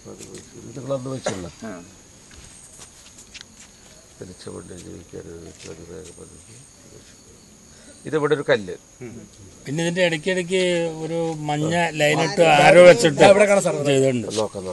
നിങ്ങളന്ന് വെച്ചില്ല തിരിച്ചുകൊണ്ട് ജീവിക്കാൻ പദ്ധതി. ഇതിവിടെ ഒരു കല്ല്, പിന്നെ ഇതിന്റെ ഇടയ്ക്കിടയ്ക്ക് ഒരു മഞ്ഞ ലൈനിട്ട് ആരോ വെച്ചിട്ട് ചെയ്തിട്ടുണ്ട്. നോക്കാം.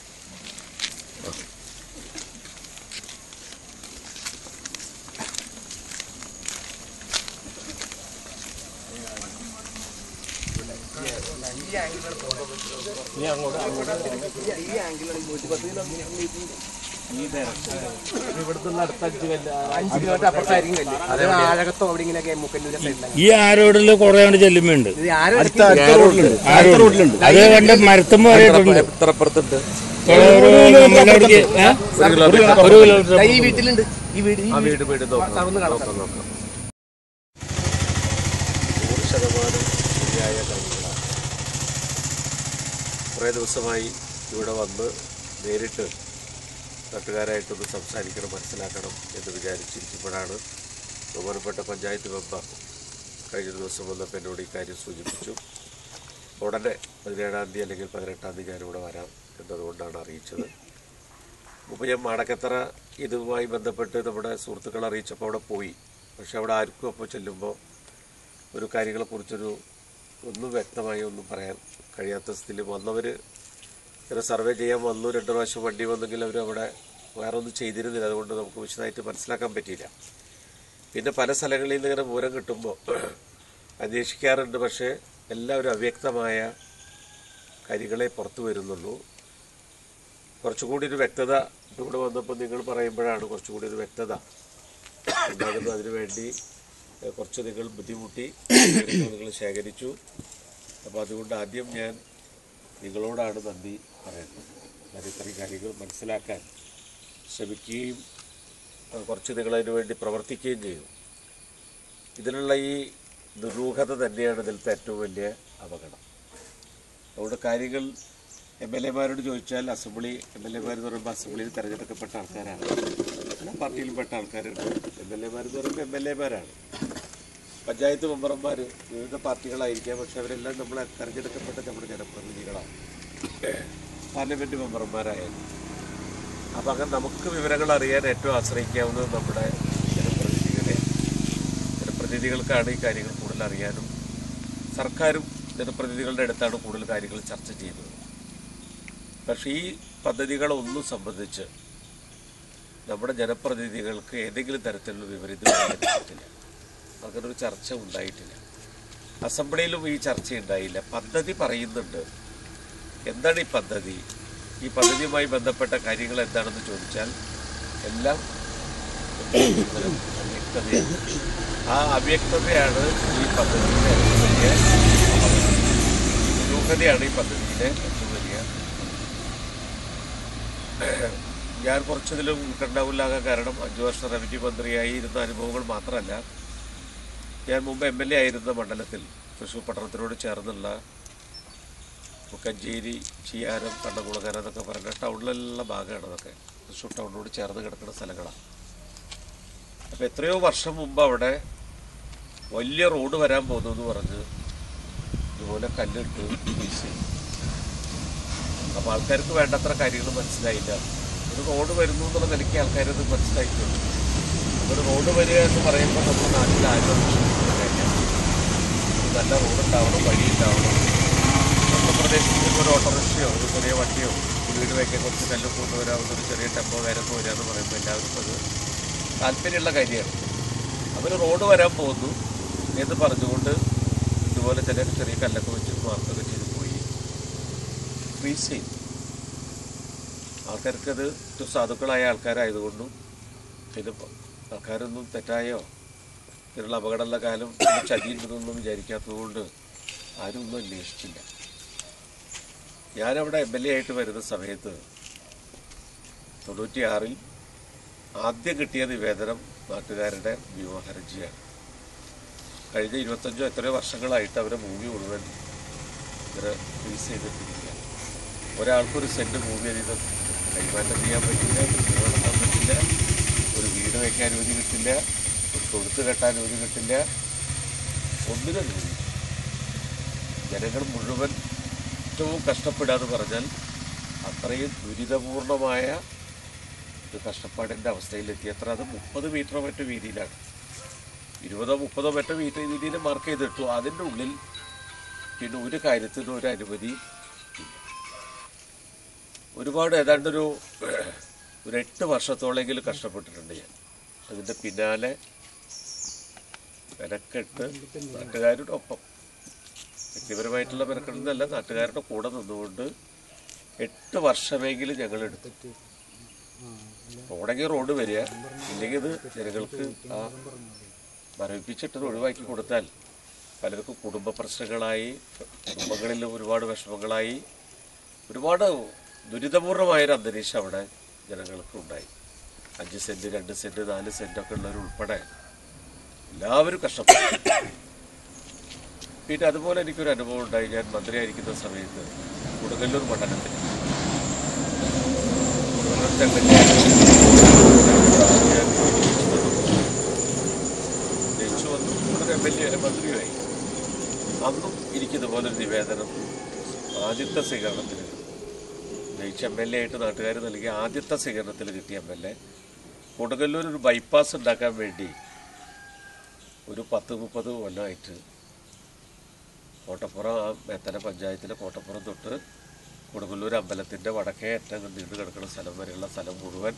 ഈ ആരോടില് കുറെ കൊണ്ട് ചെല്ലുമ്പോണ്ട് അത് കണ്ട് മരത്തുമ്പോ അറിയിട്ടുണ്ട്. കുറേ ദിവസമായി ഇവിടെ വന്ന് നേരിട്ട് നാട്ടുകാരായിട്ടൊന്ന് സംസാരിക്കണം, മനസ്സിലാക്കണം എന്ന് വിചാരിച്ചിരിക്കുമ്പോഴാണ് ബഹുമാനപ്പെട്ട പഞ്ചായത്ത് മെമ്പർ കഴിഞ്ഞ ദിവസം വന്നപ്പോൾ എന്നോട് ഈ കാര്യം സൂചിപ്പിച്ചു. ഉടനെ 17-ാം തീയതി അല്ലെങ്കിൽ 18-ാം തീയതി ഞാനിവിടെ വരാം എന്നതുകൊണ്ടാണ് അറിയിച്ചത്. മുമ്പ് ഞാൻ മാടക്കത്തറ ഇതുമായി ബന്ധപ്പെട്ട് നമ്മുടെ സുഹൃത്തുക്കൾ അറിയിച്ചപ്പോൾ അവിടെ പോയി. പക്ഷെ അവിടെ ആർക്കും അപ്പോൾ ചെല്ലുമ്പോൾ ഒരു കാര്യങ്ങളെക്കുറിച്ചൊരു ഒന്നും വ്യക്തമായി ഒന്നും പറയാൻ കഴിയാത്ത സ്ഥിതി വന്നവർ ഇങ്ങനെ സർവേ ചെയ്യാൻ വന്നു. 2 പ്രാവശ്യം വണ്ടി വന്നെങ്കിൽ അവർ അവിടെ വേറെ ഒന്നും ചെയ്തിരുന്നില്ല. അതുകൊണ്ട് നമുക്ക് വിശദമായിട്ട് മനസ്സിലാക്കാൻ പറ്റിയില്ല. പിന്നെ പല സ്ഥലങ്ങളിൽ നിന്ന് ഇങ്ങനെ വിവരം കിട്ടുമ്പോൾ അന്വേഷിക്കാറുണ്ട്. പക്ഷേ എല്ലാവരും അവ്യക്തമായ കാര്യങ്ങളെ പുറത്തു വരുന്നുള്ളൂ. കുറച്ചുകൂടി ഒരു വ്യക്തത ഇവിടെ വന്നപ്പോൾ നിങ്ങൾ പറയുമ്പോഴാണ് കുറച്ചുകൂടി ഒരു വ്യക്തത ഉണ്ടാകുന്നത്. അതിനുവേണ്ടി കുറച്ച് നിങ്ങൾ ബുദ്ധിമുട്ടി നിങ്ങൾ ശേഖരിച്ചു. അപ്പോൾ അതുകൊണ്ട് ആദ്യം ഞാൻ നിങ്ങളോടാണ് നന്ദി പറയുന്നത്. ഞാൻ ഇത്രയും കാര്യങ്ങൾ മനസ്സിലാക്കാൻ ശ്രമിക്കുകയും കുറച്ച് നിങ്ങളതിനു വേണ്ടി പ്രവർത്തിക്കുകയും ചെയ്തു. ഇതിലുള്ള ഈ ദുരൂഹത തന്നെയാണ് ഇതിലത്തെ ഏറ്റവും വലിയ അപകടം. അതുകൊണ്ട് കാര്യങ്ങൾ MLA-മാരോട് ചോദിച്ചാൽ അസംബ്ലി MLA-മാരെന്ന് പറയുമ്പോൾ അസംബ്ലിയിൽ തിരഞ്ഞെടുക്കപ്പെട്ട ആൾക്കാരാണ്, എല്ലാ പാർട്ടിയിലും പെട്ട ആൾക്കാരുണ്ട്. MLA-മാരെന്ന് പറയുമ്പോൾ MLA-മാരാണ്. പഞ്ചായത്ത് മെമ്പർമാർ വിവിധ പാർട്ടികളായിരിക്കാം, പക്ഷെ അവരെല്ലാം നമ്മളെ തിരഞ്ഞെടുക്കപ്പെട്ട നമ്മുടെ ജനപ്രതിനിധികളാണ്, പാർലമെൻറ്റ് മെമ്പർമാരായാലും. അപ്പം അങ്ങനെ നമുക്ക് വിവരങ്ങൾ അറിയാൻ ഏറ്റവും ആശ്രയിക്കാവുന്നത് നമ്മുടെ ജനപ്രതിനിധികൾക്കാണ്. ഈ കാര്യങ്ങൾ കൂടുതൽ അറിയാനും സർക്കാരും ജനപ്രതിനിധികളുടെ അടുത്താണ് കൂടുതൽ കാര്യങ്ങൾ ചർച്ച ചെയ്യുന്നത്. പക്ഷേ ഈ പദ്ധതികളൊന്നും സംബന്ധിച്ച് നമ്മുടെ ജനപ്രതിനിധികൾക്ക് ഏതെങ്കിലും തരത്തിലുള്ള വിവരം ലഭിച്ചിട്ടില്ല. അങ്ങനൊരു ചർച്ച ഉണ്ടായിട്ടില്ല. അസംബ്ലിയിലും ഈ ചർച്ച ഉണ്ടായില്ല. പദ്ധതി പറയുന്നുണ്ട്. എന്താണ് ഈ പദ്ധതി? ഈ പദ്ധതിയുമായി ബന്ധപ്പെട്ട കാര്യങ്ങൾ എന്താണെന്ന് ചോദിച്ചാൽ എല്ലാം അവ്യക്തതയാണ്. ആ അവ്യക്തതയാണ് ഈ പദ്ധതിയുടെ ഏറ്റവും വലിയ ദുരൂഹതയാണ് ഈ പദ്ധതിയിലെ ഏറ്റവും വലിയ. ഞാൻ കുറച്ചതിലും ഉത്കണ്ഠാകുലാകാൻ കാരണം 5 വർഷം റവന്യൂ മന്ത്രിയായി ഇരുന്ന അനുഭവങ്ങൾ മാത്രമല്ല, ഞാൻ മുമ്പ് MLA ആയിരുന്ന മണ്ഡലത്തിൽ തൃശ്ശൂർ പട്ടണത്തിനോട് ചേർന്നുള്ള മുക്കഞ്ചേരി, ചിയാരം, കണ്ണകുളങ്ങര എന്നൊക്കെ പറഞ്ഞ ടൗണിലുള്ള ഭാഗമാണ്. അതൊക്കെ തൃശ്ശൂർ ടൗണിനോട് ചേർന്ന് കിടക്കുന്ന സ്ഥലങ്ങളാണ്. അപ്പോൾ എത്രയോ വർഷം മുമ്പ് അവിടെ വലിയ റോഡ് വരാൻ പോകുന്നു എന്ന് പറഞ്ഞ് ഇതുപോലെ കല്ലിട്ട് വീശി. അപ്പോൾ ആൾക്കാർക്ക് വേണ്ടത്ര കാര്യങ്ങൾ മനസ്സിലായില്ല. ഒരു റോഡ് വരുന്നു എന്നുള്ള നിലയ്ക്ക് ആൾക്കാരത് മനസ്സിലായിട്ടുണ്ട്. ഒരു റോഡ് വരിക എന്ന് പറയുമ്പോൾ നമ്മുടെ നാട്ടിൽ ആരും കാര്യമാണ്. ഒരു നല്ല റോഡ് ഉണ്ടാവണം, വഴി ഉണ്ടാവണം. നമ്മുടെ പ്രദേശത്ത് ഒരു ഓട്ടോറിക്ഷയോ ഒരു ചെറിയ വണ്ടിയോ വീട് വയ്ക്കാൻ കുറച്ച് കല്ല് കൊണ്ടുവരാവുന്ന ഒരു ചെറിയ ടെമ്പോ കാര്യമൊക്കെ വരിക എന്ന് പറയുമ്പോൾ എല്ലാവർക്കും അത് താല്പര്യമുള്ള കാര്യമാണ്. അവർ റോഡ് വരാൻ പോകുന്നു എന്ന് പറഞ്ഞുകൊണ്ട് ഇതുപോലെ ചെറിയ കല്ലൊക്കെ വെച്ച് മാർക്കൊക്കെ ചെയ്ത് പോയി ഫ്രീസ് ചെയ്തു. ആൾക്കാർക്കത് സാധുക്കളായ ആൾക്കാരായതുകൊണ്ടും പിന്നെ ആൾക്കാരൊന്നും തെറ്റായോ ഇതിനുള്ള അപകടമുള്ള കാലം ചതിയുണ്ടെന്നൊന്നും വിചാരിക്കാത്തതുകൊണ്ട് ആരും ഒന്നും അന്വേഷിച്ചില്ല. ഞാനവിടെ MLA ആയിട്ട് വരുന്ന സമയത്ത് 96-ൽ ആദ്യം കിട്ടിയ നിവേദനം നാട്ടുകാരുടെ വിവാഹരജിയാണ്. കഴിഞ്ഞ 25 എത്രയോ വർഷങ്ങളായിട്ട് അവരെ ഭൂമി മുഴുവൻ ഇവരെ ഫ്രീസ് ചെയ്തിട്ടിരിക്കുക. ഒരാൾക്കൊരു സെൻറ്റ് ഭൂമി അതിൽ കൈമാറ്റം ചെയ്യാൻ പറ്റില്ല, കൃഷി നടത്താൻ പറ്റില്ല, ഒരു വീട് വയ്ക്കാൻ അനുമതി കിട്ടില്ല, ഒരു തൊഴുത്ത് കെട്ടാൻ അനുമതി കിട്ടില്ല, ഒന്നിനും അനുമതി. ജനങ്ങൾ മുഴുവൻ ഏറ്റവും കഷ്ടപ്പെടുക എന്ന് പറഞ്ഞാൽ അത്രയും ദുരിതപൂർണമായ ഒരു കഷ്ടപ്പാടിൻ്റെ അവസ്ഥയിലെത്തി. എത്ര അത് 30 മീറ്ററോ മറ്റോ വീതിയിലാണ്, 20-30 മറ്റോ മീറ്റർ വീതിയിൽ മാർക്ക് ചെയ്തിട്ടു. അതിൻ്റെ ഉള്ളിൽ പിന്നെ ഒരു കാര്യത്തിനും ഒരു അനുമതി ഇല്ല. ഒരുപാട് ഏതാണ്ടൊരു 8 വർഷത്തോളെങ്കിലും കഷ്ടപ്പെട്ടിട്ടുണ്ട് ഞാൻ. അതിൻ്റെ പിന്നാലെ മെനക്കെട്ട് നാട്ടുകാരുടെ ഒപ്പം, വ്യക്തിപരമായിട്ടുള്ള മെനക്കെടുന്നല്ല, നാട്ടുകാരുടെ കൂടെ നിന്നുകൊണ്ട് 8 വർഷമെങ്കിലും ഞങ്ങളെടുത്തു. റോഡെങ്കിൽ റോഡ് വരിക, ഇല്ലെങ്കിൽ ഇത് ജനങ്ങൾക്ക് ആ മരവിപ്പിച്ചിട്ട് ഒഴിവാക്കി കൊടുത്താൽ പലർക്കും കുടുംബ പ്രശ്നങ്ങളായി, കുടുംബങ്ങളിൽ ഒരുപാട് വിഷമങ്ങളായി, ഒരുപാട് ദുരിതപൂർണമായൊരു അന്തരീക്ഷം അവിടെ ജനങ്ങൾക്ക് ഉണ്ടായി. 5 സെൻറ്റ് 2 സെൻറ്റ് 4 സെൻറ്റൊക്കെ ഉള്ളവരുൾപ്പെടെ എല്ലാവരും കഷ്ടപ്പെട്ടു. പിന്നെ അതുപോലെ എനിക്കൊരു അനുഭവം ഉണ്ടായി. ഞാൻ മന്ത്രിയായിരിക്കുന്ന സമയത്ത് കൊടുങ്ങല്ലൂർ മണ്ഡലത്തിൽ ജയിച്ചു വന്നു, MLA മന്ത്രിയായി. അന്നും എനിക്കിതുപോലൊരു നിവേദനം ആദ്യത്തെ സ്വീകരണത്തിൽ, ജയിച്ച MLA ആയിട്ട് നാട്ടുകാർ നൽകിയ ആദ്യത്തെ സ്വീകരണത്തിൽ കിട്ടിയ MLA കൊടുങ്ങല്ലൂർ ഒരു ബൈപ്പാസ് ഉണ്ടാക്കാൻ വേണ്ടി ഒരു 10-30 കൊല്ലമായിട്ട് കോട്ടപ്പുറം, ആ മേത്തന പഞ്ചായത്തിലെ കോട്ടപ്പുറം തൊട്ട് കൊടുങ്ങല്ലൂർ അമ്പലത്തിൻ്റെ വടക്കേ അറ്റം നീണ്ടു കിടക്കുന്ന സ്ഥലം വരെയുള്ള സ്ഥലം മുഴുവൻ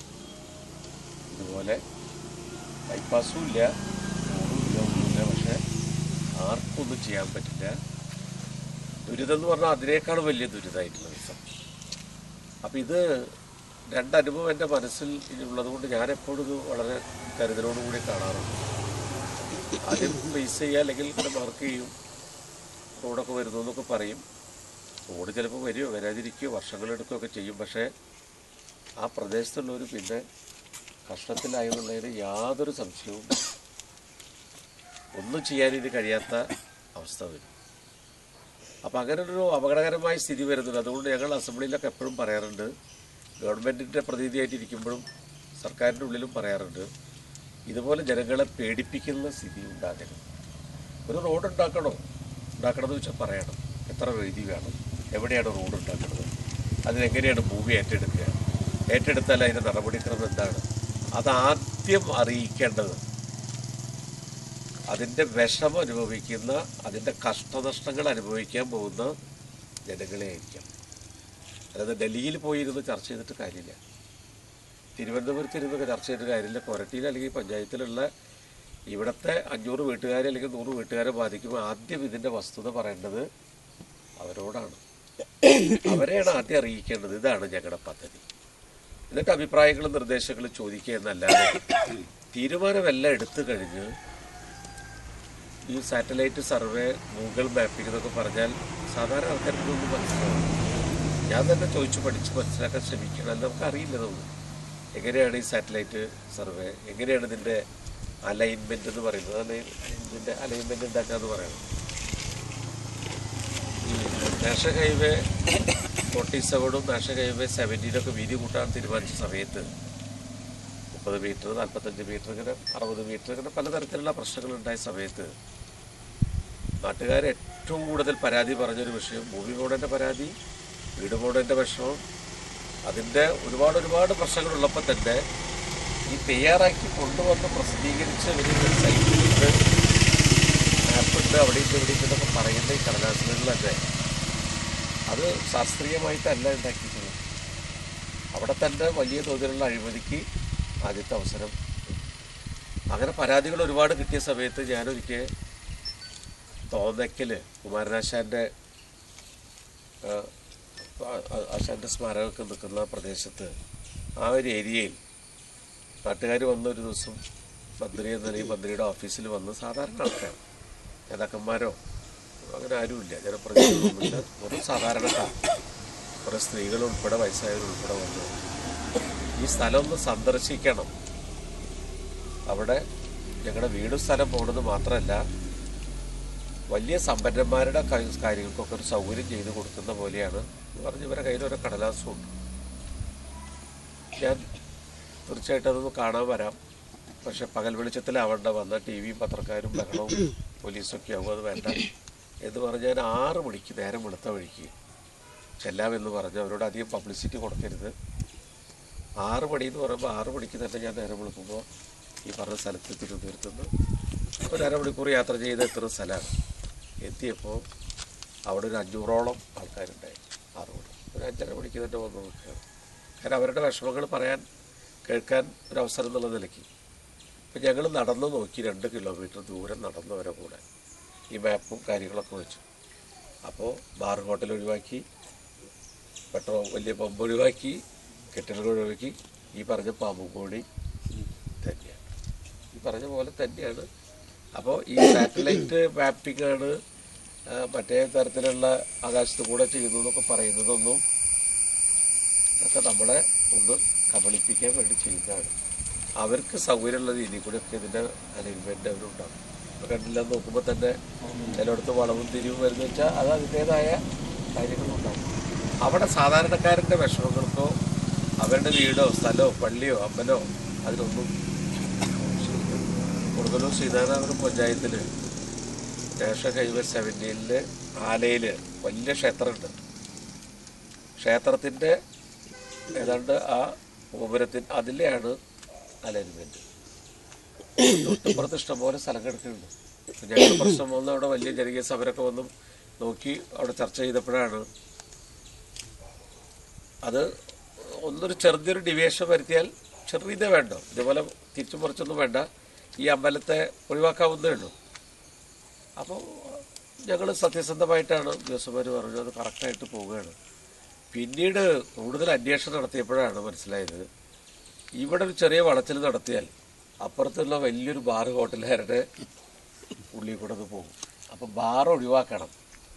ഇതുപോലെ ബൈപ്പാസും ഇല്ല, ഒന്നുമില്ല. പക്ഷേ ആർക്കൊന്നും ചെയ്യാൻ പറ്റില്ല. ദുരിതം എന്ന് പറഞ്ഞാൽ അതിനേക്കാൾ വലിയ ദുരിതമായിട്ടുള്ള ദിവസം. അപ്പം ഇത് രണ്ടനുഭവം എൻ്റെ മനസ്സിൽ ഉള്ളത് കൊണ്ട് ഞാനെപ്പോഴും ഇത് വളരെ കരുതലോടുകൂടി കാണാറുണ്ട്. ആദ്യം ഫേസ് ചെയ്യുക, അല്ലെങ്കിൽ ഇവിടെ മാർക്ക് ചെയ്യും, റോഡൊക്കെ വരുന്നു എന്നൊക്കെ പറയും. റോഡ് ചിലപ്പോൾ വരുമോ വരാതിരിക്കുകയോ വർഷങ്ങളെടുക്കുകയൊക്കെ ചെയ്യും. പക്ഷേ ആ പ്രദേശത്തുള്ളവർ പിന്നെ കഷ്ടത്തിലായെന്നുള്ളതിന് യാതൊരു സംശയവും, ഒന്നും ചെയ്യാനിത് കഴിയാത്ത അവസ്ഥ വരും. അപ്പം അങ്ങനൊരു അപകടകരമായ സ്ഥിതി വരുന്നുണ്ട്. അതുകൊണ്ട് ഞങ്ങൾ അസംബ്ലിയിലൊക്കെ എപ്പോഴും പറയാറുണ്ട്, ഗവൺമെൻറ്റിൻ്റെ പ്രതിനിധിയായിട്ടിരിക്കുമ്പോഴും സർക്കാരിൻ്റെ ഉള്ളിലും പറയാറുണ്ട്, ഇതുപോലെ ജനങ്ങളെ പേടിപ്പിക്കുന്ന സ്ഥിതി ഉണ്ടാകരുത്. ഒരു റോഡ് ഉണ്ടാക്കണമെന്ന് വെച്ചാൽ പറയണം, എത്ര വീതി വേണം, എവിടെയാണ് റോഡ് ഉണ്ടാക്കുന്നത്, അതിനെങ്ങനെയാണ് ഭൂമി ഏറ്റെടുത്താൽ അതിൻ്റെ നടപടിക്രമം എന്താണ്, അതാദ്യം അറിയിക്കേണ്ടത് അതിൻ്റെ വിഷമം അനുഭവിക്കുന്ന, അതിൻ്റെ കഷ്ടനഷ്ടങ്ങൾ അനുഭവിക്കാൻ പോകുന്ന ജനങ്ങളെ ആയിരിക്കാം. അതായത് ഡൽഹിയിൽ പോയിരുന്ന് ചർച്ച ചെയ്തിട്ട് കാര്യമില്ല, തിരുവനന്തപുരത്തിരുന്നൊക്കെ ചർച്ച ചെയ്തിട്ട് കാര്യമില്ല. കൊരട്ടിയിൽ അല്ലെങ്കിൽ പഞ്ചായത്തിലുള്ള ഇവിടുത്തെ 500 വീട്ടുകാരെ അല്ലെങ്കിൽ 100 വീട്ടുകാരെ ബാധിക്കുമ്പോൾ ആദ്യം ഇതിൻ്റെ വസ്തുത പറയേണ്ടത് അവരോടാണ്. അവരെയാണ് ആദ്യം അറിയിക്കേണ്ടത്, ഇതാണ് ഞങ്ങളുടെ പദ്ധതി. എന്നിട്ട് അഭിപ്രായങ്ങളും നിർദ്ദേശങ്ങളും ചോദിക്കുക എന്നല്ലാതെ തീരുമാനമെല്ലാം എടുത്തു കഴിഞ്ഞ് ഈ സാറ്റലൈറ്റ് സർവേ, ഗൂഗിൾ മാപ്പിംഗ് എന്നൊക്കെ പറഞ്ഞാൽ സാധാരണ ആൾക്കാർക്കൊന്നും മനസ്സിലാവും. ഞാൻ തന്നെ ചോദിച്ചു പഠിച്ച് മനസ്സിലാക്കാൻ ശ്രമിക്കണം. അത് നമുക്കറിയില്ല. എങ്ങനെയാണ് ഈ സാറ്റലൈറ്റ് സർവേ, എങ്ങനെയാണ് ഇതിൻ്റെ അലൈൻമെൻറ്റ് എന്ന് പറയുന്നത്, അതാണ് ഇതിൻ്റെ അലൈൻമെൻറ്റ് ഉണ്ടാക്കാന്ന് പറയുന്നത്. ഈ നാഷണൽ ഹൈവേ 47 നാഷണൽ ഹൈവേ 17 വീതി കൂട്ടാൻ തീരുമാനിച്ച സമയത്ത് 30 മീറ്റർ 45 മീറ്റർ ഇങ്ങനെ 60 മീറ്റർ ഇങ്ങനെ പലതരത്തിലുള്ള പ്രശ്നങ്ങളുണ്ടായ സമയത്ത് നാട്ടുകാർ ഏറ്റവും കൂടുതൽ പരാതി പറഞ്ഞൊരു വിഷയം ഭൂമി ബോർഡിൻ്റെ പരാതി, വീട് ബോർഡിൻ്റെ വിഷമം, അതിൻ്റെ ഒരുപാട് പ്രശ്നങ്ങളുള്ളപ്പോൾ തന്നെ ഈ തയ്യാറാക്കി കൊണ്ടുവന്ന് പ്രസിദ്ധീകരിച്ച് ഒരു സൈറ്റിലുണ്ട്, ആപ്പുണ്ട്, അവിടെ ഇവിടെയൊക്കെ പറയുന്ന ഈ കടലാസുകളിലല്ലേ അത് ശാസ്ത്രീയമായിട്ടല്ല ഉണ്ടാക്കിയിട്ടുള്ളത്. അവിടെ തന്നെ വലിയ തോതിലുള്ള അഴിമതിക്ക് ആദ്യത്തെ അവസരം. അങ്ങനെ പരാതികൾ ഒരുപാട് കിട്ടിയ സമയത്ത് ഞാനൊരിക്കൽ തോന്നയ്ക്കൽ കുമാരനാശാൻ്റെ സ്മാരകമൊക്കെ നിൽക്കുന്ന പ്രദേശത്ത് ആ ഒരു ഏരിയയിൽ നാട്ടുകാർ വന്ന ഒരു ദിവസം മന്ത്രി എന്ന നിലയിൽ മന്ത്രിയുടെ ഓഫീസിൽ വന്ന് സാധാരണ ആൾക്കാർ, നേതാക്കന്മാരോ അങ്ങനെ ആരുമില്ല, ജനപ്രതിനിധികളൊന്നുമില്ല, ഒരു സാധാരണക്കാർ, കുറേ സ്ത്രീകളുൾപ്പെടെ വയസ്സായവരുൾപ്പെടെ വന്നു ഈ സ്ഥലം ഒന്ന് സന്ദർശിക്കണം, അവിടെ ഞങ്ങളുടെ വീടും സ്ഥലം പോകുന്നത് മാത്രമല്ല വലിയ സമ്പന്നന്മാരുടെ കാര്യങ്ങൾക്കൊക്കെ ഒരു സൗകര്യം ചെയ്ത് കൊടുക്കുന്ന പോലെയാണ് പറഞ്ഞ് ഇവരുടെ കയ്യിൽ ഓരോ കടലാസും ഉണ്ട്. ഞാൻ തീർച്ചയായിട്ടും അതൊന്ന് കാണാൻ വരാം, പക്ഷെ പകൽ വെളിച്ചത്തിലാവണ്ട, വന്ന ടി വിയും പത്രക്കാരും ബഹളവും പോലീസൊക്കെ ആവും, അത് വേണ്ട എന്ന് പറഞ്ഞ് ഞാൻ 6 മണിക്ക് നേരം വെളുത്ത വഴിക്ക് ചെല്ലാമെന്ന് പറഞ്ഞ് അവരോട് അധികം പബ്ലിസിറ്റി കൊടുക്കരുത്. 6 മണി എന്ന് പറയുമ്പോൾ 6 മണിക്ക് തന്നെ ഞാൻ നേരം വിളിക്കുമ്പോൾ ഈ പറഞ്ഞ സ്ഥലത്ത് തിരുവനന്തപുരത്തുനിന്ന് ഒരു അരമണിക്കൂർ യാത്ര ചെയ്ത് എത്തുന്ന സ്ഥലമാണ്. എത്തിയപ്പോൾ അവിടെ ഒരു 500ഓളം ആൾക്കാരുണ്ടായി. 6 മണി ഒരു 5:30 മണിക്ക് തന്നെ വന്ന് നോക്കുകയാണ്. കാരണം അവരുടെ വിഷമങ്ങൾ കേൾക്കാൻ ഒരു അവസരം എന്നുള്ള നിലയ്ക്ക്. അപ്പം ഞങ്ങൾ നടന്നു നോക്കി 2 കിലോമീറ്റർ ദൂരം നടന്നവരെ കൂടെ ഈ മാപ്പും കാര്യങ്ങളൊക്കെ വെച്ചു. അപ്പോൾ ബാർ ഹോട്ടൽ ഒഴിവാക്കി, വലിയ പമ്പ് ഒഴിവാക്കി, കെട്ടിടങ്ങൾ ഒഴിവാക്കി. ഈ പറഞ്ഞ പാമ്പുംകോടി തന്നെയാണ്, ഈ പറഞ്ഞ പോലെ തന്നെയാണ്. അപ്പോൾ ഈ സാറ്റലൈറ്റ് മാപ്പിങ്ങാണ് മറ്റേ തരത്തിലുള്ള ആകാശത്ത് കൂടെ ചെയ്യുന്നു എന്നൊക്കെ പറയുന്നതൊന്നും ഒക്കെ നമ്മളെ ഒന്ന് കബളിപ്പിക്കാൻ വേണ്ടി ചെയ്യുന്നതാണ്. അവർക്ക് സൗകര്യമുള്ള രീതിയിൽ കൂടെയൊക്കെ ഇതിൻ്റെ അലൈൻമെൻറ്റ് അവരുണ്ടാകും. ഇപ്പോൾ കണ്ടില്ല നോക്കുമ്പോൾ തന്നെ ചിലയിടത്ത് വളവും തിരിവും വരുന്ന വെച്ചാൽ അത് അതിൻ്റേതായ കാര്യങ്ങളുണ്ടാകും. അവിടെ സാധാരണക്കാരൻ്റെ വിഷമങ്ങൾക്കോ അവരുടെ വീടോ സ്ഥലമോ പള്ളിയോ അമ്പലമോ അതിനൊന്നും കൊടുങ്ങല്ലൂർ ശ്രീനാരായണപുരം പഞ്ചായത്തിൽ നാഷണൽ ഹൈവേ 17 ആലയിൽ വലിയ ക്ഷേത്രമുണ്ട്. ക്ഷേത്രത്തിൻ്റെ ഏതാണ്ട് ആ ഗോപുരത്തിന് അതിലെയാണ് അലൈൻമെൻറ്റ്. തൊട്ടുപുറത്ത് ഇഷ്ടംപോലെ സ്ഥലം കിടക്കുന്നുണ്ട്. ഞങ്ങൾ പ്രശ്നം വന്ന് അവിടെ വലിയ ജനകീയ സമരമൊക്കെ വന്ന് നോക്കി അവിടെ ചർച്ച ചെയ്തപ്പോഴാണ് അത് ഒന്നൊരു ചെറിയൊരു ഡിവിയേഷൻ വരുത്തിയാൽ ചെറിയതേ വേണ്ട, ഇതുപോലെ തിരിച്ചു മറിച്ചൊന്നും വേണ്ട, ഈ അമ്പലത്തെ ഒഴിവാക്കാവുന്നേ ഉള്ളൂ. അപ്പോൾ ഞങ്ങൾ സത്യസന്ധമായിട്ടാണ് ഉദ്യോഗസ്ഥന്മാർ പറഞ്ഞു അത് കറക്റ്റായിട്ട് പോവുകയാണ്. പിന്നീട് കൂടുതൽ അന്വേഷണം നടത്തിയപ്പോഴാണ് മനസ്സിലായത് ഇവിടെ ഒരു ചെറിയ വളച്ചിൽ നടത്തിയാൽ അപ്പുറത്തുള്ള വലിയൊരു ബാർ ഹോട്ടലുകാരുടെ ഉള്ളിൽ കൂടെ അത് പോകും. അപ്പം ബാർ ഒഴിവാക്കണം,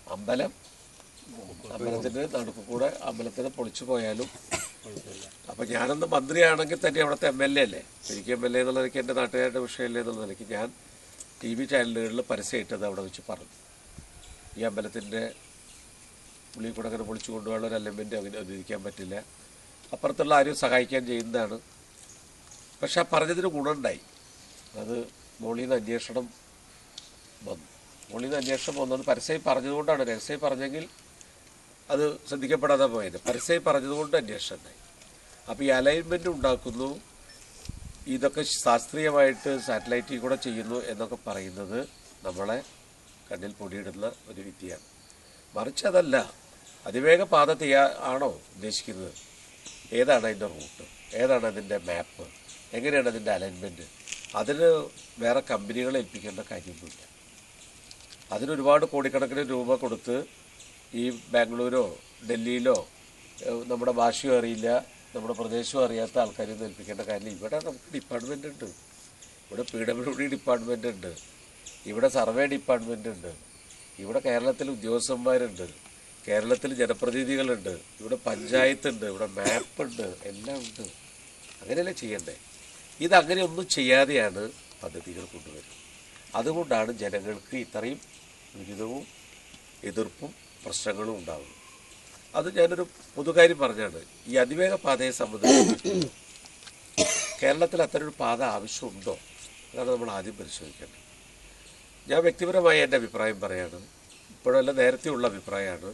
അമ്പലത്തിൻ്റെ നടുക്ക് കൂടെ അമ്പലത്തിന് പൊളിച്ചു പോയാലും. അപ്പം ഞാനൊന്ന് മന്ത്രിയാണെങ്കിൽ തന്നെ അവിടുത്തെ MLA അല്ലേ, എനിക്ക് MLA എന്നുള്ള നിലയ്ക്ക് എൻ്റെ നാട്ടുകാരുടെ വിഷയമല്ലേ എന്നുള്ള നിലയ്ക്ക് ഞാൻ TV ചാനലുകളിൽ പരസ്യമായിട്ടത് അവിടെ വെച്ച് പറഞ്ഞു. ഈ അമ്പലത്തിൻ്റെ ഉള്ളിൽ കൂടെ അങ്ങനെ പൊളിച്ചു കൊണ്ടുപോകാനുള്ള ഒരു അലൈൻമെൻറ്റ് അങ്ങനെ അനുവദിക്കാൻ പറ്റില്ല, അപ്പുറത്തുള്ള ആരും സഹായിക്കാൻ ചെയ്യുന്നതാണ്. പക്ഷെ ആ പറഞ്ഞതിന് ഗുണമുണ്ടായി. അത് മോളിൽ നിന്ന് അന്വേഷണം വന്നു. മോളിൽ നിന്ന് അന്വേഷണം വന്നത് പരസ്യമായി പറഞ്ഞതുകൊണ്ടാണ്. രഹസ്യമായി പറഞ്ഞെങ്കിൽ അത് ശ്രദ്ധിക്കപ്പെടാതെ പോയത്. പരസ്യമായി പറഞ്ഞതുകൊണ്ട് അന്വേഷണം ഉണ്ടായി. അപ്പോൾ ഈ അലൈൻമെൻറ്റ് ഉണ്ടാക്കുന്നു, ഇതൊക്കെ ശാസ്ത്രീയമായിട്ട് സാറ്റലൈറ്റിൽ കൂടെ ചെയ്യുന്നു എന്നൊക്കെ പറയുന്നത് നമ്മളെ കണ്ണിൽ പൊടിയിടുന്ന ഒരു വിദ്യയാണ്. മറിച്ച് അതല്ല, അതിവേഗ പാത ആണോ ഉദ്ദേശിക്കുന്നത്? ഏതാണ് അതിൻ്റെ റൂട്ട്, ഏതാണ് അതിൻ്റെ മാപ്പ്, എങ്ങനെയാണ് അതിൻ്റെ അലൈൻമെൻറ്റ്? അതിന് വേറെ കമ്പനികളെ ഏൽപ്പിക്കേണ്ട കാര്യമൊന്നുമില്ല. അതിനൊരുപാട് കോടിക്കണക്കിന് രൂപ കൊടുത്ത് ഈ ബാംഗ്ലൂരോ ഡൽഹിയിലോ നമ്മുടെ ഭാഷയോ അറിയില്ല, നമ്മുടെ പ്രദേശവും അറിയാത്ത ആൾക്കാരെയൊന്നും ഏൽപ്പിക്കേണ്ട കാര്യമില്ല. ഇവിടെ നമുക്ക് ഡിപ്പാർട്ട്മെൻ്റ് ഉണ്ട്, ഇവിടെ PWD ഡിപ്പാർട്ട്മെൻ്റ് ഉണ്ട്, ഇവിടെ സർവേ ഡിപ്പാർട്ട്മെൻ്റ് ഉണ്ട്, ഇവിടെ കേരളത്തിൽ ഉദ്യോഗസ്ഥന്മാരുണ്ട്, കേരളത്തിൽ ജനപ്രതിനിധികളുണ്ട്, ഇവിടെ പഞ്ചായത്തുണ്ട്, ഇവിടെ മാപ്പുണ്ട്, എല്ലാം ഉണ്ട്. അങ്ങനെയല്ലേ ചെയ്യണ്ടേ? ഇതങ്ങനെ ഒന്നും ചെയ്യാതെയാണ് പദ്ധതികൾ കൊണ്ടുവരുന്നത്. അതുകൊണ്ടാണ് ജനങ്ങൾക്ക് ഇത്രയും ദുരിതവും എതിർപ്പും പ്രശ്നങ്ങളും ഉണ്ടാകുന്നത്. അത് ഞാനൊരു പൊതുകാര്യം പറഞ്ഞാണ്. ഈ അതിവേഗ പാതയെ സംബന്ധിച്ച് കേരളത്തിൽ അത്തരൊരു പാത ആവശ്യമുണ്ടോ? അതാണ് നമ്മൾ ആദ്യം പരിശോധിക്കേണ്ടത്. ഞാൻ വ്യക്തിപരമായ എൻ്റെ അഭിപ്രായം പറയാണ്, ഇപ്പോഴല്ല നേരത്തെ ഉള്ള അഭിപ്രായമാണ്.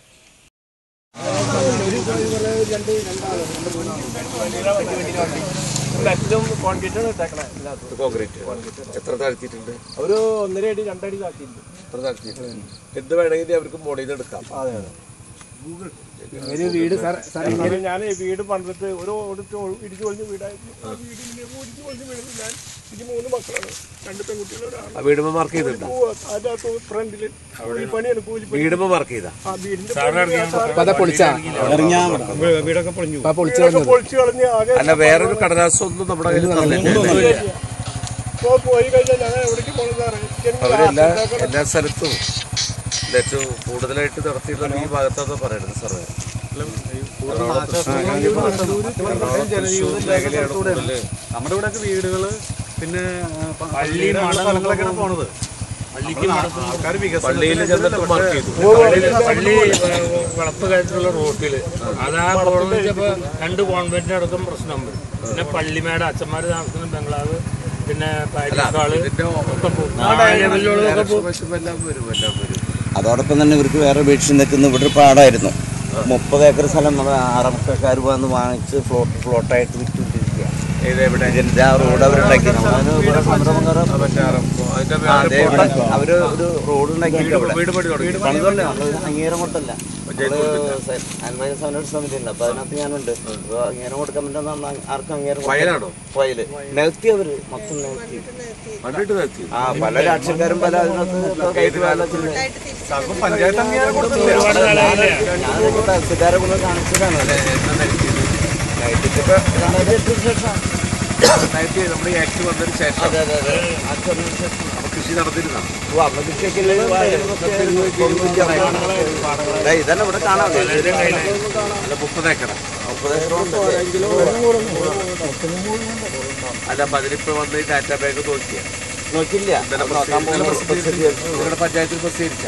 കോൺക്രീറ്റ് എത്ര താഴ്ത്തിയിട്ടുണ്ട്? ഒരു 1.5 അടി 2 അടി താഴ്ത്തിയിട്ടുണ്ട്. എത്ര താഴ്ത്തിയിട്ടുണ്ട്? എന്ത് വേണമെങ്കിൽ അവർക്ക് മോളിൽ നിന്ന് എടുക്കാം. അതെ അതെ. ഞാൻ വീട് പണിതിട്ട് ഒരു ഇടിച്ചു പൊളിഞ്ഞ വീടായിരുന്നു. ആ വീടിന്റെ ഇടിച്ചു പൊളിഞ്ഞ വീട് ഞാൻ എനിക്ക് 3 മക്കളാണ്, 2 പെൺകുട്ടികൾ, ഒരാണ്. വീടുമ്പോ മാർക്ക് ചെയ്തിട്ടുണ്ടോ? അതിനകത്ത് ഫ്രണ്ടില് കൂലിപ്പണിയാണ്. വീടുമ്പോ മാർക്ക് ചെയ്താ? ആ വീടിന്റെ വീടൊക്കെ പൊളിഞ്ഞു പൊളിച്ചു കളഞ്ഞ് ആകെ. അല്ല, വേറൊരു കടലാസൊന്നും നമ്മുടെ കയ്യിൽ പോയി കഴിഞ്ഞാൽ ഞാൻ എവിടേക്ക് പോകണമെന്ന് അവരെല്ലാ എല്ലാ സ്ഥലത്തും ഏറ്റവും കൂടുതലായിട്ട് നടത്തിയിട്ടുള്ള ഈ ഭാഗത്താന്ന് പറയണത് സർവേ. നമ്മുടെ ഇവിടെ വീടുകള് പിന്നെ സ്ഥലങ്ങളൊക്കെയാണ് പോണത്. പള്ളിയിൽ ചെന്നിട്ട് മാർക്ക് ചെയ്തു. പള്ളി വളപ്പ് കയറ്റുള്ള റോട്ടില് അതാ പോകണമെന്ന് വെച്ചപ്പോ 2 കോൺവെന്റിനടക്കം പ്രശ്നം വരും. പിന്നെ പള്ളിമേട് അച്ഛന്മാര് താമസിക്കുന്ന ബംഗ്ലാവ്, പിന്നെ അതോടൊപ്പം തന്നെ ഇവർക്ക് വേറെ ഭീഷണി നിൽക്കുന്ന ഇവിടെ ഒരു പാടായിരുന്നു. 30 ഏക്കർ സ്ഥലം ആറംസക്കാർ വന്ന് വാങ്ങിച്ച് ഫ്ലോട്ടായിട്ട് വിറ്റുകൊണ്ടിരിക്കുക. ഇതിൻ്റെ ആ റോഡ് അവരുണ്ടാക്കി അവര് ഒരു റോഡ് ഉണ്ടാക്കി പണിതല്ലേ അംഗീകാരം കൊടുത്തല്ല അൻപത് സമിതി ഉണ്ട്. അപ്പൊ അതിനകത്ത് ഞാനുണ്ട്. അപ്പൊ അംഗീകാരം കൊടുക്കാൻ പറ്റുന്ന ആർക്കും അംഗീകാരം വയല് നികത്തി അവര് മൊത്തം നികത്തി. ആ പല രാഷ്ട്രീയക്കാരും പല പഞ്ചായത്ത് അംഗീകാരം കൊടുത്തില്ല. ഞാൻ തഹസിൽദാരെ കൊണ്ട് കാണിച്ചതാണ്. നമ്മുടെ ആക്ട് വന്നതിന് ശേഷം കൃഷി നടത്തിയിരുന്നാണ്. ഇതന്നെ ഇവിടെ കാണാം. 30 ഏക്കർ. അല്ല അപ്പൊ അതിലിപ്പോ വന്ന് ഈ ഡാറ്റാ ബാങ്ക് നോക്കിയാ നോക്കില്ല. നിങ്ങളുടെ പഞ്ചായത്തിൽ പ്രസിദ്ധീകരിച്ച